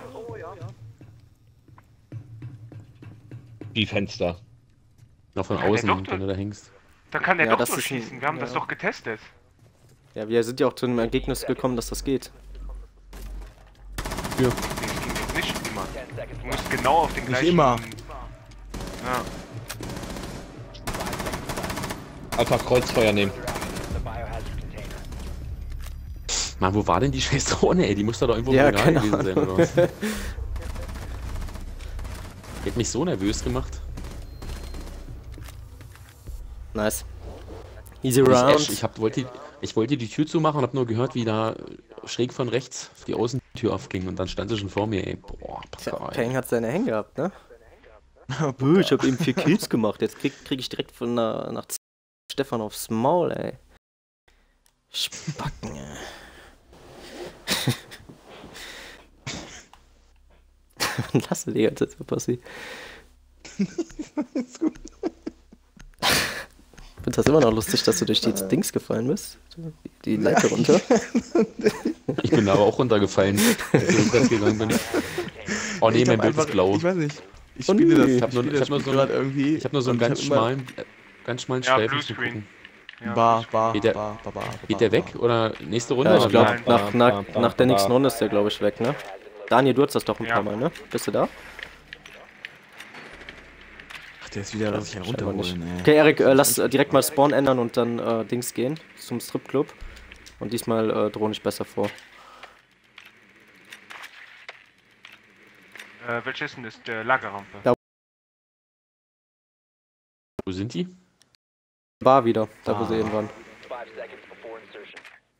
Die Fenster. Noch von Kann der außen, doch- wenn du da hängst. Da kann der Ja, doch das ist durchschießen. ein- Wir haben das ja. doch getestet. Ja, wir sind ja auch zu dem Ergebnis gekommen, dass das geht. Nee, das ging jetzt nicht immer. 10 seconds Du left. musst genau auf den gleichen... immer. Ja. Einfach Kreuzfeuer nehmen. Your actions in the biohazard container. Mann, wo war denn die scheiß Drohne, ey? Die muss da doch irgendwo im Ja, Regal keine gewesen sein, oder Ahnung. was? Die hat mich so nervös gemacht. Nice. Easy Ich, round. ich wollte die Tür zumachen und hab nur gehört, wie da schräg von rechts die Außentür aufging und dann stand sie schon vor mir, ey. Boah, Tja, Pascal. Peng hat seine Hänge gehabt, ne? Bö, ich hab eben 4 Kills gemacht. Jetzt krieg ich direkt von nach Stefan aufs Maul, ey. Spacken, ey. Lass die ganze Zeit passieren. Ich finde das immer noch lustig, dass du durch die Dings gefallen bist. Die Leiter runter. Ich bin da aber auch runtergefallen, als ich ins Bett gegangen bin. Oh nee, Ich mein hab Bild einfach- ist blau. Ich weiß nicht. Ich Oh spiele das. nee. Ich hab nur- spiele ich das hab nur Spiel so ein- gerade irgendwie. Ich habe nur so einen und ganz hab immer- schmalen Ja, Streifen zu Bluescreen. gucken. Ja, Bar, Bluescreen. bar, Geht der- bar, bar, bar, Geht bar, der bar. weg oder nächste Runde? Ja, ich oder? glaube, nach der nächsten Runde ist der, glaube ich, weg, ne? Daniel, du hast das doch ein Ja. paar Mal, ne? Bist du da? Ach, der ist wieder, lass ich einen Scheinbar nicht. runterholen, ey. Okay, Erik, lass direkt mal Spawn ändern und dann Dings gehen zum Stripclub. Und diesmal drohe ich besser vor. Welche ist denn das? Der Lagerrampe. Ja. Wo sind die? Bar wieder, da wo sie eben waren. 5 seconds before insertion.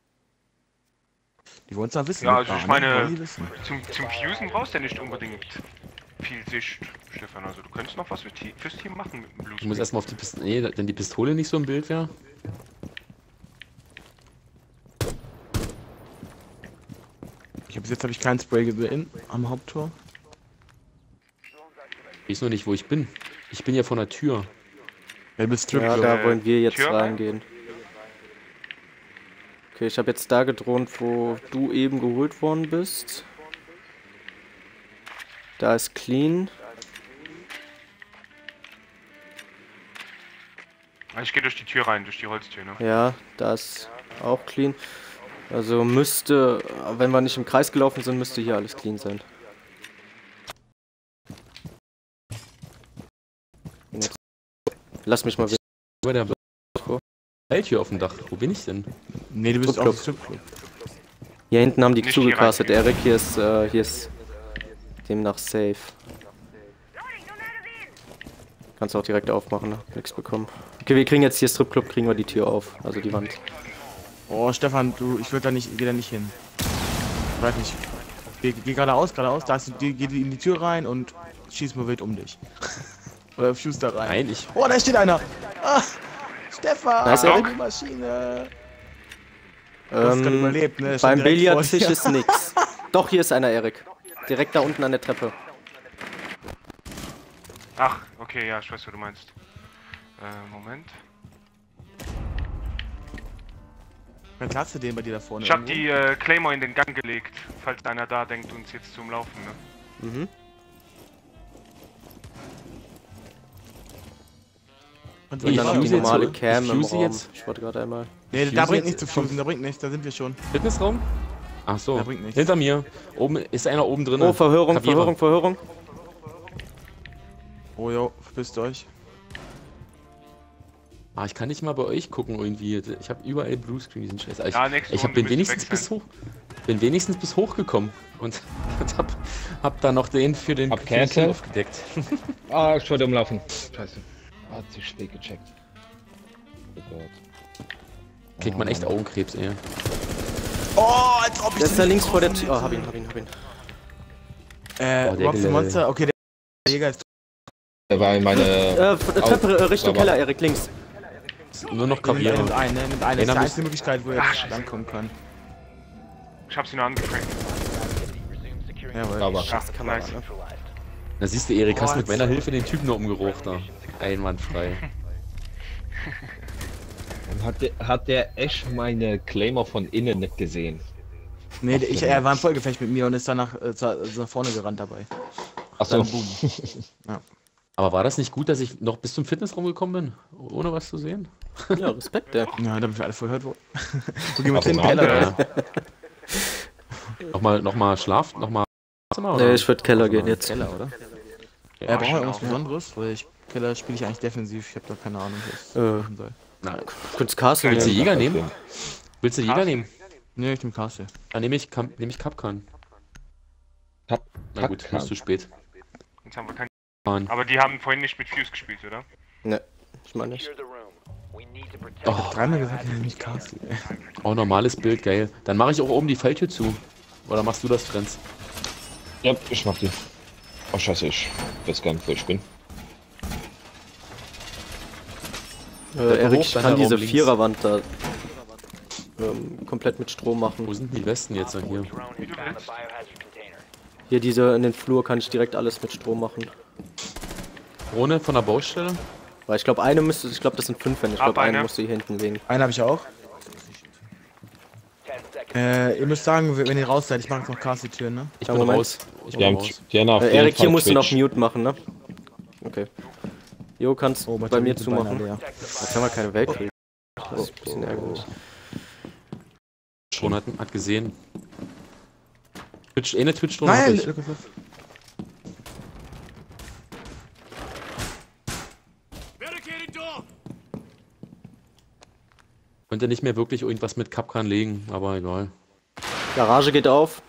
Die wollen es mal wissen. Ja, mit also Bar, ich ne? meine, Wollen die wissen. zum Fusen brauchst du ja nicht unbedingt viel Sicht, Stefan. Also du könntest noch was fürs Team machen mit dem Ich muss Bluescreen. erstmal auf die Pistole. Nee, wenn die Pistole nicht so im Bild wäre. Bis jetzt habe ich keinen Spray gesehen am Haupttor. Ich weiß nur nicht, wo ich bin. Ich bin ja vor der Tür. Ja, du bist Ja, Stripclub. da wollen wir jetzt Tür rein? reingehen. Okay, ich habe jetzt da gedroht, wo du eben geholt worden bist. Da ist clean. Ich gehe durch die Tür rein, durch die Holztür, ne? Ja, da ist auch clean. Also müsste, wenn wir nicht im Kreis gelaufen sind, müsste hier alles clean sein. Jetzt. Lass mich mal wieder. Bei der Falltür auf dem Dach. Wo bin ich denn? Nee, du bist auch Stripclub. im Stripclub. Hier hinten haben die Nicht hier zugecastet. rein. Erik, hier ist demnach safe. Kannst du auch direkt aufmachen, ne? Nix bekommen. Okay, wir kriegen jetzt hier Stripclub, kriegen wir die Tür auf, also die Wand. Oh, Stefan, ich würde da nicht, geh da nicht hin. Ich weiß nicht. Geh geradeaus, da ist geh in die Tür rein und schieß mal wild um dich. Oder fuse da rein. Nein, ich. Oh, da steht einer! Ah, Stefan! Da ist er. Die Maschine! Du hast gerade überlebt, ne? Schon Beim direkt vor Billardtisch dir. ist nix. Doch, hier ist einer, Erik. Direkt da unten an der Treppe. Ach, okay, ja, ich weiß, was du meinst. Moment. Jetzt hast du den bei dir da vorne. Ich habe irgendwo. die Claymore in den Gang gelegt, falls einer da denkt, uns jetzt zum Laufen, ne? Mhm. Und Und Ich dann noch die fuse jetzt normale so- Cam ich im fuse Raum. jetzt. Ich wollte gerade einmal. Nee, Ich da fuse bringt jetzt nichts zu vom- fusen, da bringt nichts, da sind wir schon. Fitnessraum? Ach so. Der bringt nichts. Hinter mir. Oben ist einer oben drin. Oh, Verhörung, Verwirrung. Verhörung, Verhörung. Oh jo, verpisst euch. Ah, ich kann nicht mal bei euch gucken irgendwie. Ich habe überall Bluescreen, diesen Scheiß. Ich, Ja, nächste ich hab, Runde bin müsst ihr wenigstens weg bis sein. hoch. Bin wenigstens bis hoch gekommen und, hab dann noch den für den Hab Cancel. aufgedeckt. Ah, ich wollte umlaufen. Scheiße. Hat sich spät gecheckt. Oh Gott. Kriegt man echt Augenkrebs, ey. Oh, als ob ich Der ist da links vor der Tür. Oh, hab ihn. Oh, der Roxy Gelände. Monster, okay, der Jäger ist Der war in meine. Treppe Richtung aber- Keller, Erik, links. Nur noch nimmt Karriere. einen, ne? Nimmt einen. Das ist Einer die muss- einzige Möglichkeit, wo er Ach, jetzt Scheiße. ankommen kann. Ich hab sie nur angefragt. Resume securing Jawohl. Sauber. Ach, Kamera, nice. ne? neutralized. Da siehst du, Erik, hast Oh, mit meiner jetzt- Hilfe den Typen nur umgerucht da. Einwandfrei. Und hat der echt meine Claimer von innen nicht gesehen? Nee, er war im Vollgefecht mit mir und ist danach nach vorne gerannt dabei. Achso. Dann boom. Aber war das nicht gut, dass ich noch bis zum Fitnessraum gekommen bin, ohne was zu sehen? Ja, Respekt, der. Ja, damit wir alle verhört wurden. Wo gehen wir Ach, hin? so, Keller, ja. oder? Nochmal Schlaf, nochmal Zimmer, Nee, ich würde Keller gehen jetzt. Keller, oder? Ja, Ja, brauchen wir schon irgendwas auch. Besonderes? Weil Keller spiele ich eigentlich defensiv. Ich habe da keine Ahnung, was Äh. machen soll. Na, Kurz Castle willst du nehmen. Jäger nehmen? Willst du Jäger nehmen? Nee, ich nehme Castle. Dann nehme ich Kapkan. Na gut, Kapkan. ist zu spät. Jetzt haben wir keinen. Fahren. Aber die haben vorhin nicht mit Fuse gespielt, oder? Ne, ich meine nicht. Secure the room. We need to protect. Oh, Dreimal gesagt, ich nehme nicht Castle. auch normales Bild, geil. Dann mache ich auch oben die Falltür zu. Oder machst du das, Frenz? Ja, ich mach die. Oh scheiße, ich weiß gar nicht, wo ich bin. Erik, hoch, ich dann kann der diese Raum links. Viererwand da komplett mit Strom machen. Wo sind denn die Westen jetzt hier? Drone has found the biohazard container. Hier diese in den Flur kann ich direkt alles mit Strom machen. Drohne von der Baustelle? Weil ich glaube, ich glaube, das sind 5, wenn ich Ab glaube, eine eine. musst du hier hinten legen. Einen habe ich auch. 10 seconds. Ihr müsst sagen, wenn ihr raus seid, ich mache jetzt noch Castle-Türen, ne? Ich Ja, bin Moment. raus. Ich Die bin haben raus. die haben auf jeden Erik, hier Fall musst du noch Twitch. Mute machen, ne? Okay. Jo, kannst bei Batterie mir sind beinahe zumachen. leer. Jetzt haben wir keine Weltkrieg. Das ist ein bisschen ärgerlich. Schon hat gesehen. Twitch, eine Twitch-Drohne hab Nein! ich. Könnte nicht mehr wirklich irgendwas mit Kapkan legen, aber egal. Garage geht auf.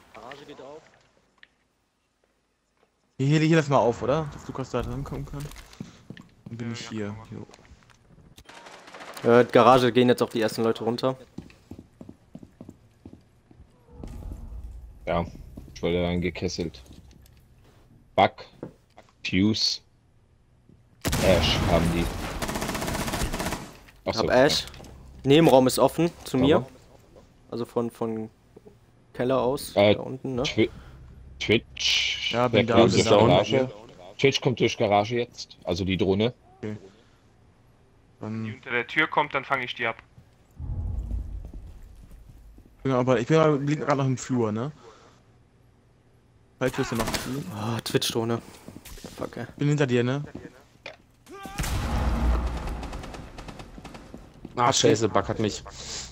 Hier lass mal auf, oder? Dass Lukas da dran kommen kann. Dann bin ich hier. Jo. Garage gehen jetzt auch die ersten Leute runter. Ja, ich wurde dann gekesselt. Bug, Fuse, Ash haben die. Achso, Hab Ash. Nebenraum ist offen zu mir. Aber? Also von Keller aus, Äh, da unten, ne? Twitch. Ja, bin der da, kommt bin durch da. Garage. Twitch kommt durch Garage jetzt. Also die Drohne. Die Dann, unter der Tür kommt, dann fange ich die ab. ich bin gerade noch im Flur, ne? Vielleicht wirst du noch. Oh, Twitch-Drohne. Fuck, ey. Bin hinter dir, ne? Ah, scheiße, Bug hat mich.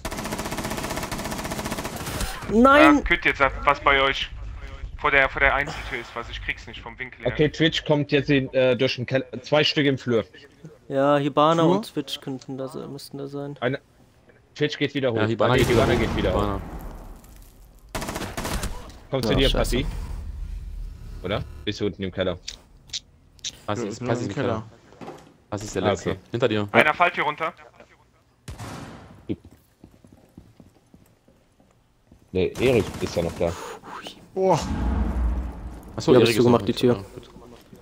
Nein! Könnt jetzt was bei euch vor der Einzeltür ist was, ich krieg's nicht vom Winkel her. Okay, Twitch kommt jetzt durch den Keller. 2 Stück im Flur. Ja, Hibana Flur? und Twitch könnten da sein, müssten da sein. Twitch geht wieder hoch. Ja, Hibana geht Hibana wieder geht wieder hoch. Hibana. Komm zu Ja, dir, scheiße. Passi. Oder? Bist du unten im Keller? Passi Ich ist bin Passi im im Keller. Passi ist der Ah, Letzte. okay. Hinter dir. Einer fällt hier runter. Ne, Erik ist ja noch da. Boah. Achso, Ja, Erik bist ist du noch gemacht, mit. die Tür. Ja, gut.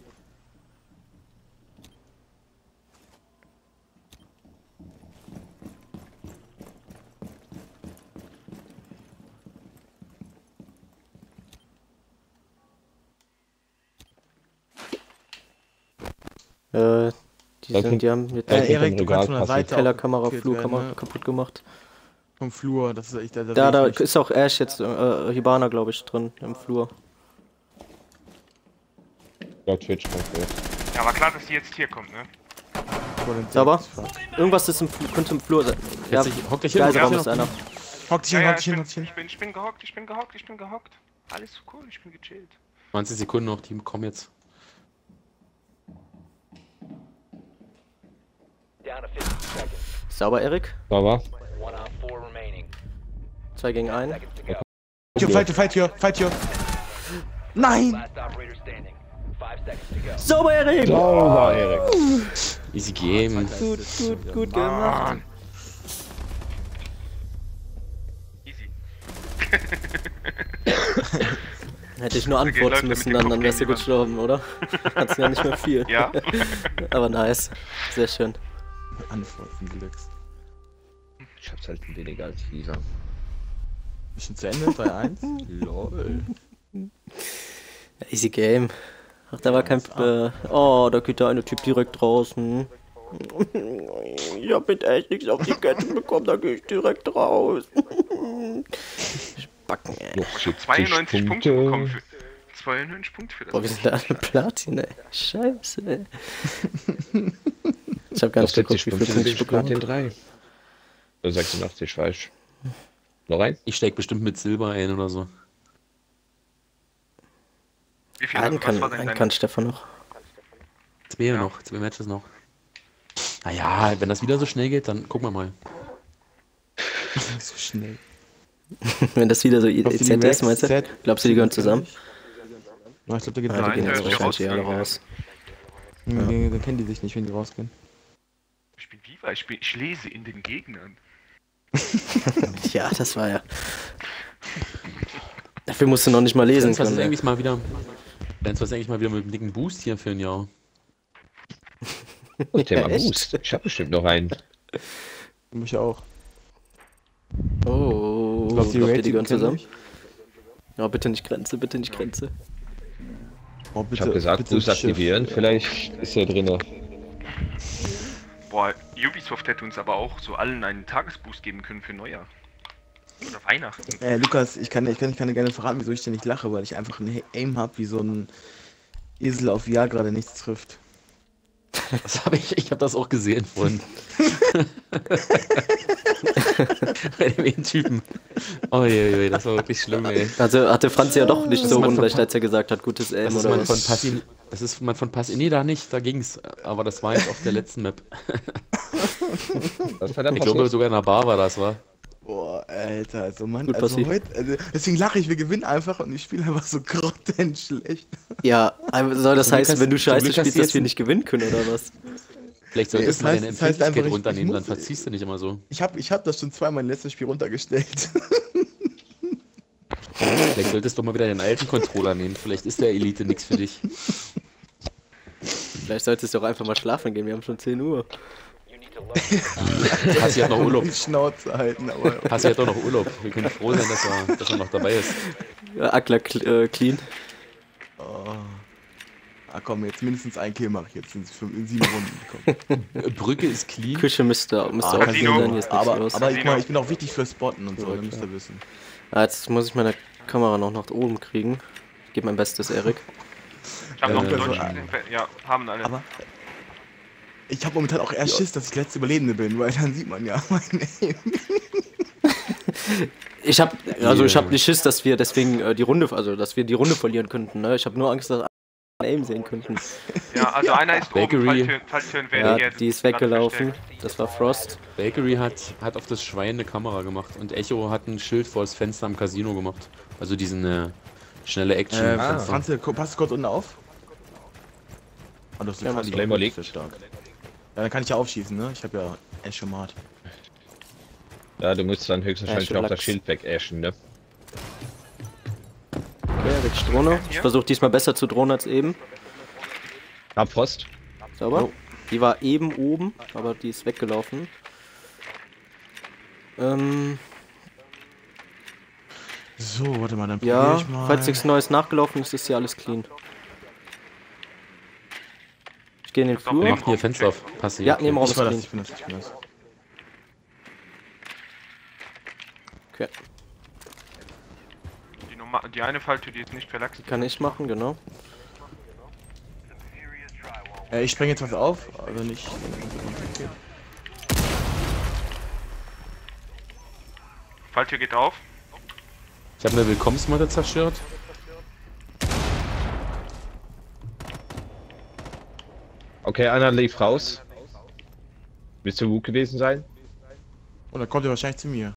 Die haben jetzt Ja, die Erik, du kannst von der Regal Seite Kellerkamera, auch gekillt werden, Flurkamera ne? kaputt gemacht. Vom Flur, das ist echt der Da Weg nicht. ist auch Ash jetzt, Hibana, glaube ich, drin im Flur. Ja, Twitch kommt hoch. Ja, war klar, dass die jetzt hier kommt, ne? vor den Sauber? Sechs. Irgendwas ist könnte im Flur sein. Ja, Hock dich hin. Geiselraum hock ist dich hin. einer. Hock dich Ja, hin, ja, hock dich hin, hock dich hin. ich bin gehockt. Alles so cool, ich bin gechillt. 20 Sekunden noch, Team, komm jetzt. Down to 15 seconds. Sauber, Erik. Aber 1 on 4 remaining. 2 gegen 1. Seconds to go. Fight hier. Nein! Last operator standing. 5 seconds to go. Sauber, Erik! sauber, Erik. Easy Game. Gut gemacht. Easy. Hätte ich nur läuft antworten er mit müssen, dem dann wärst du Kopf gegen gestorben, oder? Hat's ja nicht mehr viel. Ja. Aber nice. Sehr schön. Antworten, Glücks. Ich hab's halt weniger als dieser. Bisschen zu Ende, 3-1. Lol. Easy Game. Ach, da war kein. Oh, da geht der eine Typ direkt draußen. Ich hab mit echt nichts auf die Kette bekommen, da geh ich direkt raus. Backen, ey. 92 Punkte bekommen für 92 Punkte für das. Boah, wir sind da alle Platin, ey. Scheiße, ey. Ich hab gar nicht geguckt, wie viele Punkte ich bekommen den hab. 3. 86 falsch. Noch ein? Ich steig bestimmt mit Silber ein oder so. Wie viel Einen was war denn kann dein Stefan noch. 2 noch, 2 Matches noch. Naja, wenn das wieder so schnell geht, dann gucken wir mal. Nicht so schnell. Wenn das wieder so Glaubst du, die EZ ist, Max, meinst du? Z? Glaubst du, die gehören zusammen? Ja, ich glaube, da geht Ja, die Nein, gehen der jetzt ist ja wahrscheinlich alle rausgegangen. raus. Dann kennen die sich nicht, wenn die rausgehen. Ich bin Viva, ich lese in den Gegnern. Ja, das war ja. Dafür musst du noch nicht mal lesen Was ist können. eigentlich mal wieder. Benz, was ist eigentlich mal wieder mit dem dicken Boost hier für ein Jahr? Und Thema Ja, echt? Boost. Ich hab bestimmt noch einen. Mich auch. Oh, Ich glaub, die glaubt ihr, die Rating gehören kennen zusammen? sich. Ja, bitte nicht Grenze, bitte nicht Grenze. Oh, bitte, Ich hab gesagt, bitte Boost Schiff. aktivieren. Vielleicht ist er drinne. Boah, Ubisoft hätte uns aber auch so allen einen Tagesboost geben können für Neujahr. Oder Weihnachten. Lukas, ich kann dir gerne verraten, wieso ich dir nicht lache, weil ich einfach einen Aim hab, wie so ein Esel auf Viagra, der nichts trifft. Das habe ich habe das auch gesehen vorhin. Bei dem einen Typen. Oh je, das war wirklich schlimm, ey. Also hatte Franzi ja doch nicht Das so ist man unrecht, von- als er gesagt hat, gutes Aim Das ist oder man von was. Passi. Das ist man von Passi. Nee, da nicht, da ging's. Aber das war jetzt auf der letzten Map. Was hat er Ich glaube sogar in der Bar war das, war. Boah, Alter, also Mann, Gut also passiert. heute, also deswegen lache ich, wir gewinnen einfach und ich spiele einfach so grottenschlecht. Ja, aber soll das Zum Glück heißen, hast- wenn du zum scheiße Glück hast spielst, du dass jetzt wir ein- nicht gewinnen können oder was? Vielleicht solltest es du mal heißt- deine es heißt einfach, Empfindlichkeit ich runternehmen, dann muss- verziehst du nicht immer so. Ich hab das schon zweimal im letzten Spiel runtergestellt. Vielleicht solltest du mal wieder den alten Controller nehmen. Vielleicht ist der Elite nichts für dich. Vielleicht solltest du auch einfach mal schlafen gehen, wir haben schon 10 Uhr. You need to Hassi hat noch Urlaub. Die Schnauze halten, aber. Hassi hat doch noch Urlaub. Wir können froh sein, dass er noch dabei ist. Ja, Akla clean. Oh. Ah komm, jetzt mindestens ein Kill mache ich jetzt in 7 Runden. Komm. Brücke ist clean. Küche müsste auch Casino. clean sein, hier ist nichts Aber los. guck mal, ich bin auch wichtig für Spotten und so, Ja, das müsst ihr klar. wissen. Ah, jetzt muss ich meine Kamera noch nach oben kriegen. Ich gebe mein Bestes, Erik. Ich hab noch einen Ja, deutschen. Ja, haben alle. Aber ich habe momentan auch erst Schiss, dass ich letzte Überlebende bin, weil dann sieht man ja mein Aim. Ich hab nicht Schiss, dass wir deswegen die Runde verlieren könnten, ne? Ich habe nur Angst, dass alle Aim sehen könnten. Ja, also einer ist Bakery. oben, falls ihr Ja, hier die ist weggelaufen. Das war Frost. Bakery hat auf das Schwein eine Kamera gemacht und Echo hat ein Schild vor das Fenster am Casino gemacht. Also diesen schnelle Action. Franz, passt kurz unten auf? Oh, das ist Ja, die Claymore liegt. ist stark. Ja, dann kann ich ja aufschießen, ne? Ich habe ja Aschomat. Ja, du musst dann höchstwahrscheinlich auch das Lachs. Schild wegashen, ne? Okay, Erik Drohne. Ich versuche diesmal besser zu drohen als eben. Hab Frost. Sauber. Oh. Die war eben oben, aber die ist weggelaufen. So, warte mal, dann probier Ja, ich mal. falls nichts Neues nachgelaufen ist, ist hier alles clean. Ich gehe in den Doch, Flur. neben- Macht hier Fenster auf. Passi. Ja, Nebenraum Ich ist war das, clean. ich bin das, ich bin das. Okay, die eine Falltür, die ist nicht verlaxt. kann ich machen, genau. Ich spreng jetzt was auf, also nicht. Okay. Falltür geht auf. Ich habe eine Willkommensmatte zerstört. Okay, einer lief raus. Willst du gut gewesen sein? Und dann kommt er wahrscheinlich zu mir.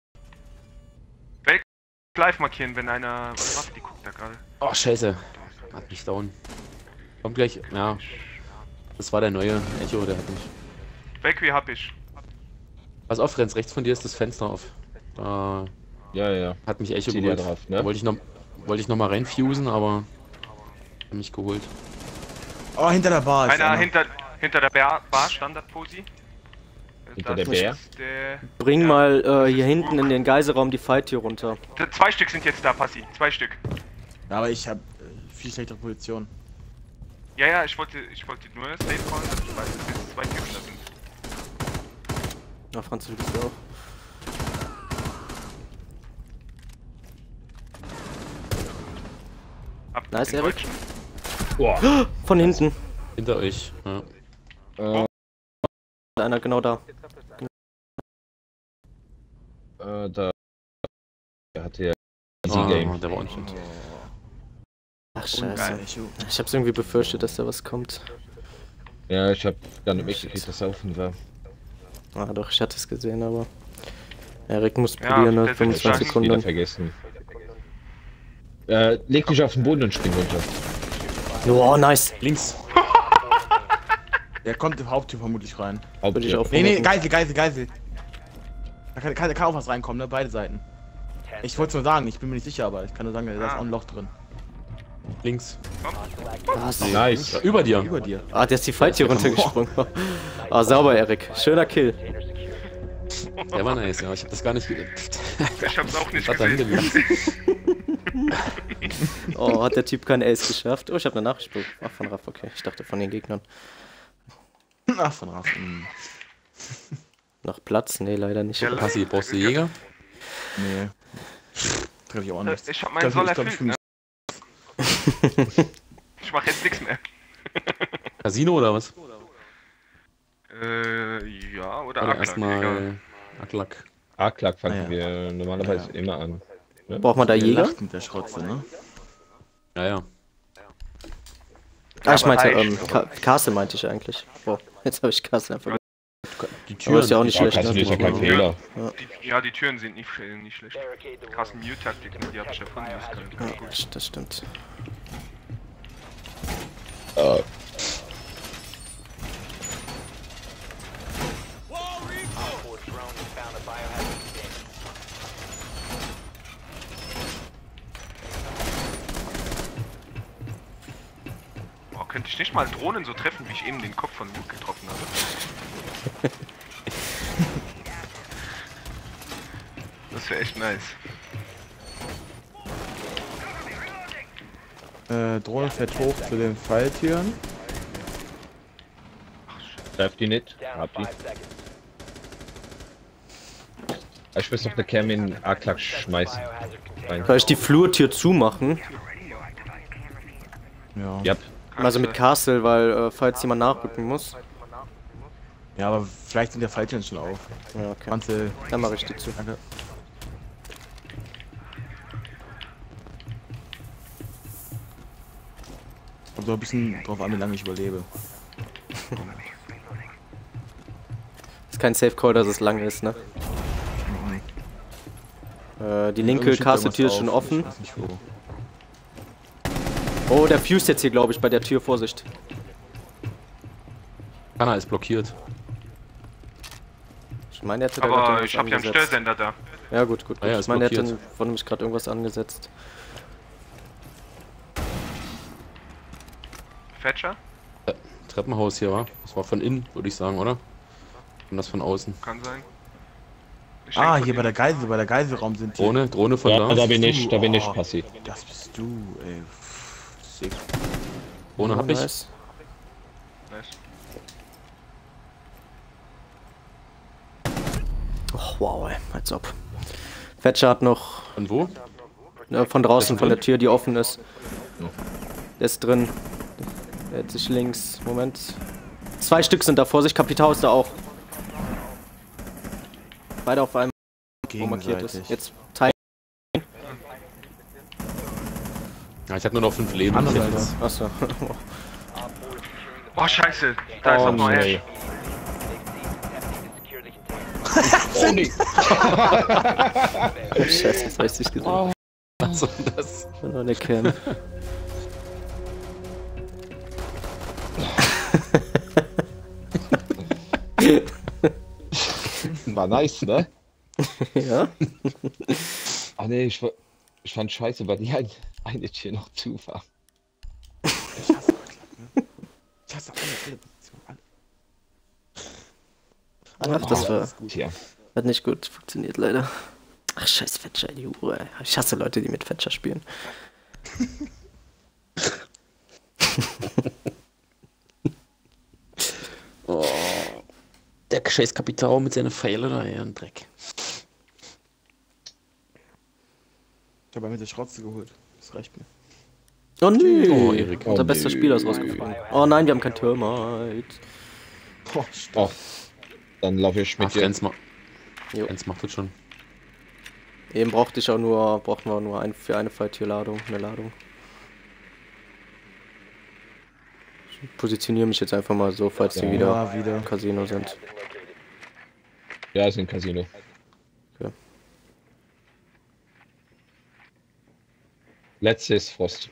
Live markieren, wenn einer was macht, die guckt da gerade. Oh, scheiße. Hat mich down. Kommt gleich. Ja. Das war der neue Echo, der hat mich. Bakery hab ich. Pass auf, Renz, rechts von dir ist das Fenster auf. Da Ja, ja. hat mich Echo Zieh dir geholt. drauf, ne? Da wollte ich noch mal reinfusen, aber hat mich geholt. Oh, hinter der Bar ist Einer hinter der Bar, Standardposi. Hinter Das der Bär? ist der- Bring mal hier hinten in den Geiselraum die Falltür runter. 2 Stück sind jetzt da, Passi. 2 Stück. Ja, aber ich habe viel schlechtere Position. Ja, ich wollte nur safe callen, dass ich weiß, dass jetzt 2 Typen da sind. Na, Franz, du bist ja auch. Ab Nice, den Erik. Deutschen. Boah. Von hinten. Hinter euch. Ja. Einer genau da. Da hat der Easy Game. Der war unschön. Ach, scheiße. Geil, Echo. Ich hab's irgendwie befürchtet, dass da was kommt. Ja, ich hab gar nicht mitgekriegt, dass er offen war. Ah, doch, ich hatte es gesehen, aber. Erik muss Ja, probieren, ne? der wird 25 sagen, Wieder Sekunden. vergessen. Leg dich auf den Boden und spring runter. Oh, nice. Links. Der kommt im Haupttür vermutlich rein. Würde ich Haupttür. auch Nee, vermuten. Geisel. Da kann auch was reinkommen, ne? Beide Seiten. Ich wollte es nur sagen, ich bin mir nicht sicher, aber ich kann nur sagen, da ist auch ein Loch drin. Links. Was? Nice. Ja, über dir. Über dir. Ah, der ist die Falltür runtergesprungen. Ah, sauber, Erik. Schöner Kill. Der war nice, ja. Ich hab das gar nicht. Ich hab's auch nicht Hat er gesehen. hingelegt. Oh, hat der Typ kein Ace geschafft? Oh, ich habe eine Nachricht bekommen. Ach, von Raff, okay. Ich dachte von den Gegnern. Ach, von Raff. Noch Platz? Nee, leider nicht. Ja, Passi, brauchst du Jäger? Nee. Treff ich auch nicht. Ich hab meinen Soll erfüllt, ne? Ich mach jetzt nichts mehr. Casino oder was? Ja, oder Oder Aklak, egal. erstmal Aklak. A-Klack fangen Ah, ja. wir normalerweise Ja. immer an. Braucht man da Jäger? Lacht mit der Schrotze, ne? Ja, ja. Ah, ich aber meinte, reicht. Castle meinte ich eigentlich. Boah, jetzt habe ich Castle einfach. Die Aber ist ja auch nicht Ja, schlecht, Kassel ne? ist ja kein Fehler. Die Türen sind nicht schlecht. Krassen Mute-Taktik, die hab ich erfunden. Das kann Ja, ganz gut. das stimmt. Op 4 drone has found a biohazard container. Boah, könnte ich nicht mal Drohnen so treffen, wie ich eben den Kopf von Luke getroffen habe? Das wäre echt nice. Drohne fährt hoch zu den Falltüren. Treff die nicht. Down Hab to die. 5 seconds. Ich muss noch eine Cam in den A-Klack schmeißen. Biohazard container. Rein. Soll ich die Flurtür zumachen? Ja. Yep. Also mit Castle, weil falls jemand nachrücken muss. Ja, aber vielleicht sind der Falltüren schon auf. Ja, okay. Manze, Dann mache ich die zu. danke. Kommt so ein bisschen drauf an, wie lange ich überlebe. Ist kein Safe Call, dass es lang ist, ne? Die linke Irgendwie steht Castle-Tür ist irgendwas schon auf, offen. ich weiß nicht wo. Oh, der Fuse jetzt hier, glaube ich, bei der Tür. Vorsicht. Kanna ist blockiert. Ich meine, der hätte da gerade Aber irgendwas ich habe ja einen angesetzt. Störsender da. Ja, gut, gut. Ah ja, Ich ist meine, der hätte blockiert. von nämlich gerade irgendwas angesetzt. Fetcher? Treppenhaus hier, wa? Das war von innen, würde ich sagen, oder? Und das von außen. Kann sein. Ich Ah, denk hier von bei der Geiselraum sind die. Drohne von Ja, da. da bin ich Oh. passiv. Das bist du, ey. Sick. Drohne hab ich. Nice. Nice. Oh, wow, ey. Als ob. Fetcher hat noch Von wo? von draußen, von der Tür, die offen ist. Der ist drin. Der hält sich links. Moment. 2 Stück sind da. Vorsicht, Kapital ist da auch. Beide auf einem, wo markiert ist. Gegenseitig. Jetzt teilen. Ja, ich hab nur noch 5 Leben. Andere Ich Seite. jetzt- Achso. Oh, scheiße. Da ist Oh auch noch Ash. nee. Secure the container. Scheiße, das weiß ich gesehen. Was soll das? Noch eine Cam. War nice, ne? Ja? Ah ne, ich fand scheiße, weil die eine Tür noch zu war. Ich hasse alle Positionen, alle. Ach, das war, Tja. hat nicht gut funktioniert, leider. Ach, scheiß Fetcher, die Hure, ey. Ich hasse Leute, die mit Fetcher spielen. Der scheiß Kapital mit seinen Pfeilen da, ja, ein Dreck. Ich habe mir die Schrotze geholt. Das reicht mir. Oh nee! Oh, Erik. Unser bester Spieler ist rausgeflogen. Oh nein, wir haben kein Termite. Oh, Oh. Dann laufe ich mit dir. Jo. Jens macht das schon. Eben brauchten wir nur für eine Falltürladung, eine Ladung. Ich positioniere mich jetzt einfach mal so, falls die wieder wieder. im Casino sind. Ja, ist ein Casino. Okay. Letztes Frost.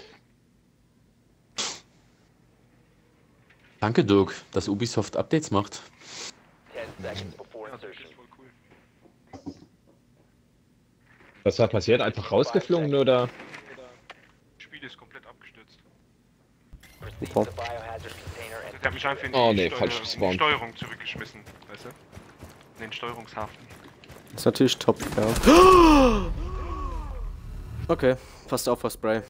Danke, Dirk, dass Ubisoft Updates macht. 10 seconds before Ja, das ist insertion. voll cool. Was war passiert? Einfach rausgeflogen oder? Das Spiel ist komplett abgestürzt. Proceed Super. to the biohazard container and Der hat mich einfach in Oh, die nee, falsch in die gespawnt. Steuerung zurückgeschmissen. Weißt du? In den Steuerungshafen. Ist natürlich top, ja. Okay, passt auf, was Spray.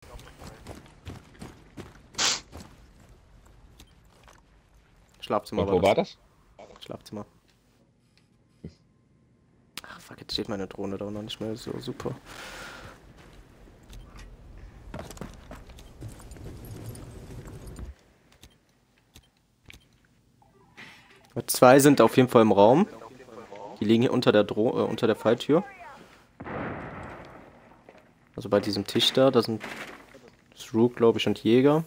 Schlafzimmer Und wo war das? Schlafzimmer. Ach fuck, jetzt steht meine Drohne da noch nicht mehr so super. Zwei sind auf jeden Fall im Raum. Die liegen hier unter der Falltür. Also bei diesem Tisch da sind Rook, glaube ich, und Jäger.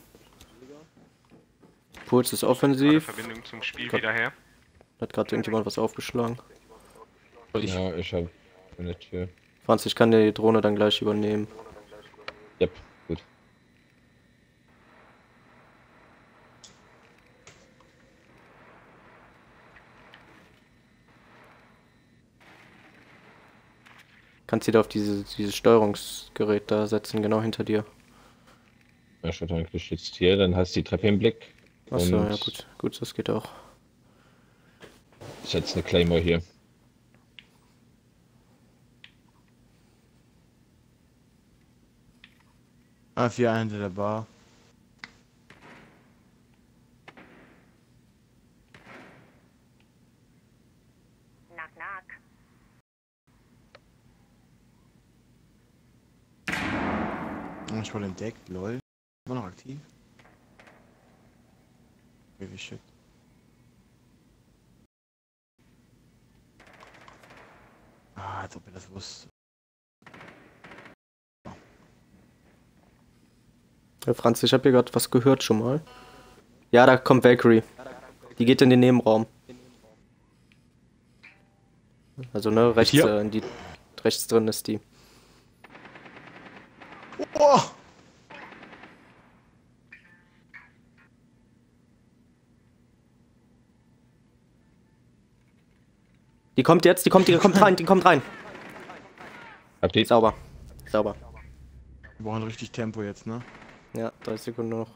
Puls ist Gerade offensiv. Verbindung zum Spiel Gott. wieder her. Hat gerade irgendjemand was aufgeschlagen. Ja, ich habe eine Tür. Franz, ich kann die Drohne dann gleich übernehmen. Yep, gut. Kannst wieder auf dieses Steuerungsgerät da setzen, genau hinter dir. Ja, schon eigentlich jetzt hier, dann hast du die Treppe im Blick. Achso, Und ja gut. Gut, das geht auch. ich setze eine Claymore hier. Ah, 4 hinter der Bar. Knock, knock. Oh, ich wurde entdeckt, lol. Immer noch aktiv. Wie shit. Ah, als ob er das wusste. Ja, Franz, ich habe hier gerade was gehört schon mal. Ja, da kommt Valkyrie. Die geht in den Nebenraum. Also ne, rechts, Hier? in die, rechts drin ist die. Oh! Die kommt jetzt, die kommt rein, die kommt rein. Habt ihr? Sauber. Sauber. Wir brauchen richtig Tempo jetzt, ne? Ja, 30 Sekunden noch.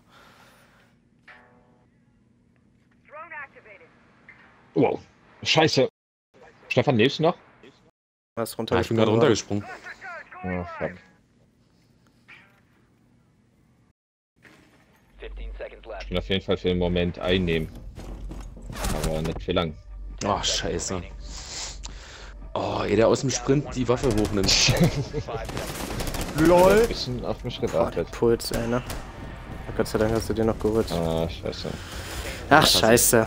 Drone activated. Wow. Scheiße. Stefan, lebst du noch? Was Ah, ich bin gerade runtergesprungen. runtergesprungen. Oh, fuck. 15 seconds left. Ich bin auf jeden Fall für den Moment einnehmen. Aber nicht für lang. Oh, scheiße. Oh, der aus dem Sprint die Waffe hochnimmt. 5 seconds. LOL! Ein bisschen auf mich Oh, der gewartet. Puls, ey, ne? Gott sei Dank hast du den noch geholt. Ah, scheiße. Ach, scheiße.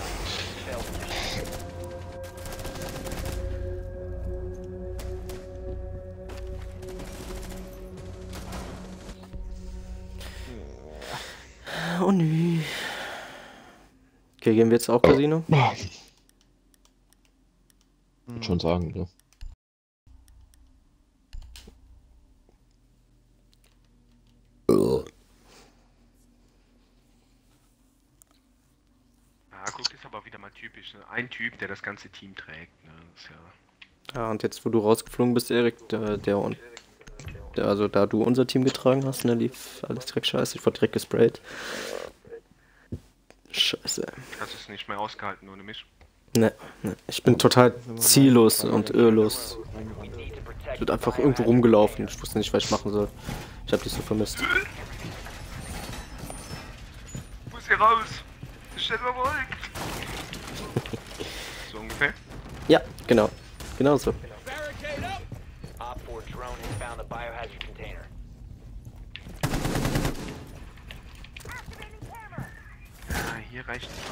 Oh nö. Okay, gehen wir jetzt auch Casino? Würde schon sagen, ja. Ja, guck, ist aber wieder mal typisch. Ne? Ein Typ, der das ganze Team trägt. Ne? Das ist ja... Ja, und jetzt, wo du rausgeflogen bist, Erik, also da du unser Team getragen hast, ne, lief alles direkt scheiße. Ich wurde direkt gesprayt. Scheiße. Hast du es nicht mehr ausgehalten ohne mich? Ne, ich bin total ziellos und irrlos. We need to protect Ich bin einfach irgendwo rumgelaufen. Ich wusste nicht, was ich machen soll. Ich hab dich so vermisst. Ich muss hier raus. Stell mal ruhig. So ungefähr. Ja, genau. Genau so. Op 4 drone has found the biohazard container. Ja, hier reicht nicht.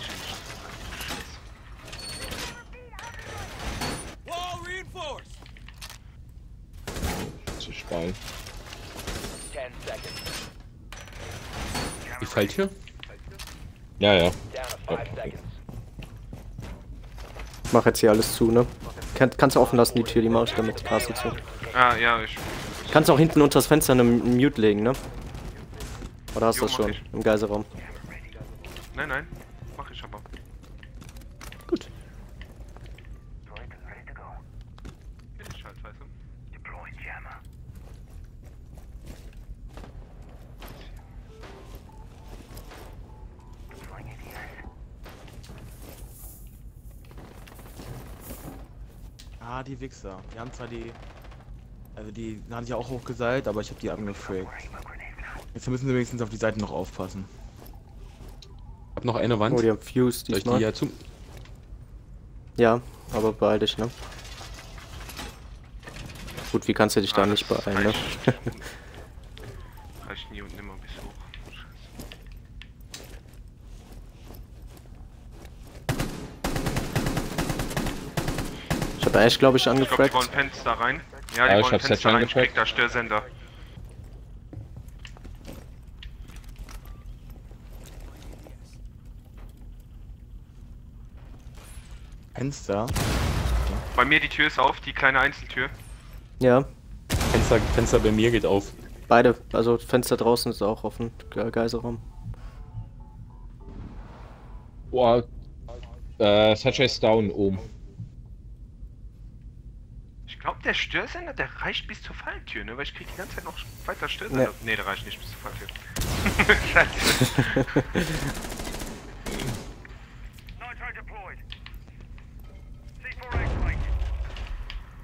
Zu Stein. 10 seconds. Die Falltür? Ja, ja. Down to 5 seconds. Ich mach jetzt hier alles zu, ne? Kannst du offen lassen, die Tür, die mach ich damit Carsten zu. Ah, ja, ich... Kannst du auch hinten unter das Fenster einen Mute legen, ne? Oder hast du Jo, das mach schon ich. im Geiselraum? Nein, mach ich aber. Gut. Bin ich halt, weißt du? Ah, die Wichser. Die haben zwar die... Also die hatte ich ja auch hochgeseilt, aber ich habe die angefragt. Jetzt müssen sie wenigstens auf die Seite noch aufpassen. Hab noch eine Wand. Oh, die haben Fuse Soll ich die diesmal. ja zu... Ja, aber beeil dich, ne? Gut, wie kannst du dich da das nicht beeilen, ne? Reicht nie und nimmer bis hoch. Scheiße. Ich hab Ash, glaube ich, Ich glaube, die wollen angefragt. Fenster rein. Ja, Ja, die ich wollen hab's jetzt Fenster rein. Ich angefragt. krieg da Störsender. Fenster. Bei mir die Tür ist auf, die kleine Einzeltür. Ja, Fenster bei mir geht auf. beide. Also Fenster draußen ist auch offen. Geiselraum. Boah. Satchel ist down oben. Ich glaube, der Störsender, der reicht bis zur Falltür, ne? Weil ich krieg die ganze Zeit noch weiter Störsender. Ja. Nee, der reicht nicht bis zur Falltür. Scheiße.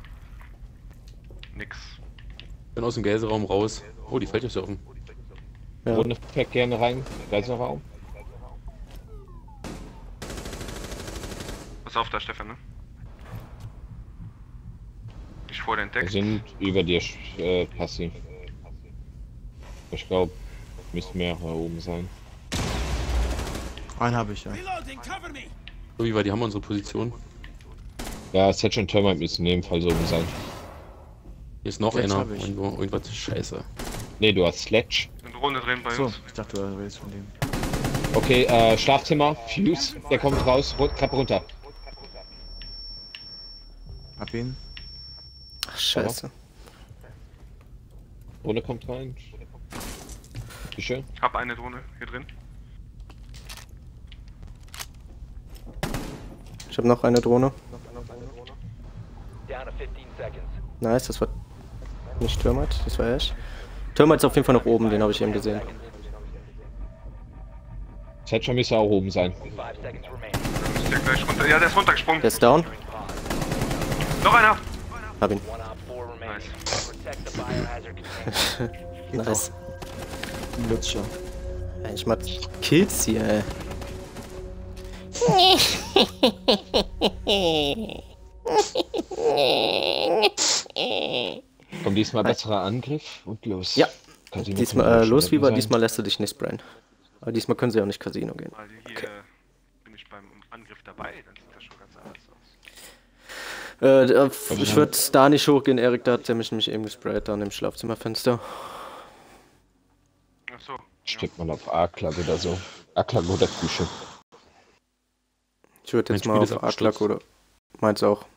Nix. Bin aus dem Gäseraum raus. Oh, die Falltür ist ja offen. Ja. Drohne fährt gerne rein. Geiselraum. Pass auf da, Stefan, ne? Ich vor den Wir Deck. sind über dir passiv. Ich glaube, müssen mehrere oben sein. Einen habe ich, ja. So wie war die haben wir unsere Position. Ja, Sedge und Termite müssen ebenfalls oben sein. Hier ist noch Jetzt einer. hab ich. Irgendwas scheiße. Ne, du hast Sledge. Eine Drohne drin bei So, uns. ich dachte, du redest von dem. Okay, Schlafzimmer, Fuse, der kommt raus, Klappe runter. Hab ihn. Ach, scheiße. Drohne kommt rein. Wie schön. Hab eine Drohne hier drin. Ich habe noch eine Drohne. Down to 15 seconds. Nice, das war nicht Termite, das war Ash. Termite ist auf jeden Fall noch oben, den habe ich eben gesehen. Sedge müsste auch oben sein. 5 seconds remaining. Dann ist der gleich runter. Ja, der ist runtergesprungen. Der ist down. Noch einer! Hab ihn. One op 4 remaining. Nice. Protect the biohazard container. Nice. Lutscher. Ich mach Kills hier, ey. Komm, diesmal besserer Angriff und los. Ja. Casino Diesmal, kann los, schon Viva, sein. diesmal lässt du dich nicht sprayen. Aber diesmal können sie auch nicht Casino gehen. Weil hier bin ich beim Angriff dabei, dann sieht das schon ganz anders aus. Ich würde da nicht hochgehen, Erik, da hat der mich nämlich eben gesprayt, da an dem Schlafzimmerfenster. Achso. Stimmt man auf A-Klack oder so. A-Klack oder Küche. Ich würde Mein jetzt Spiel mal ist auf abgestürzt. Arklack oder... Meins auch.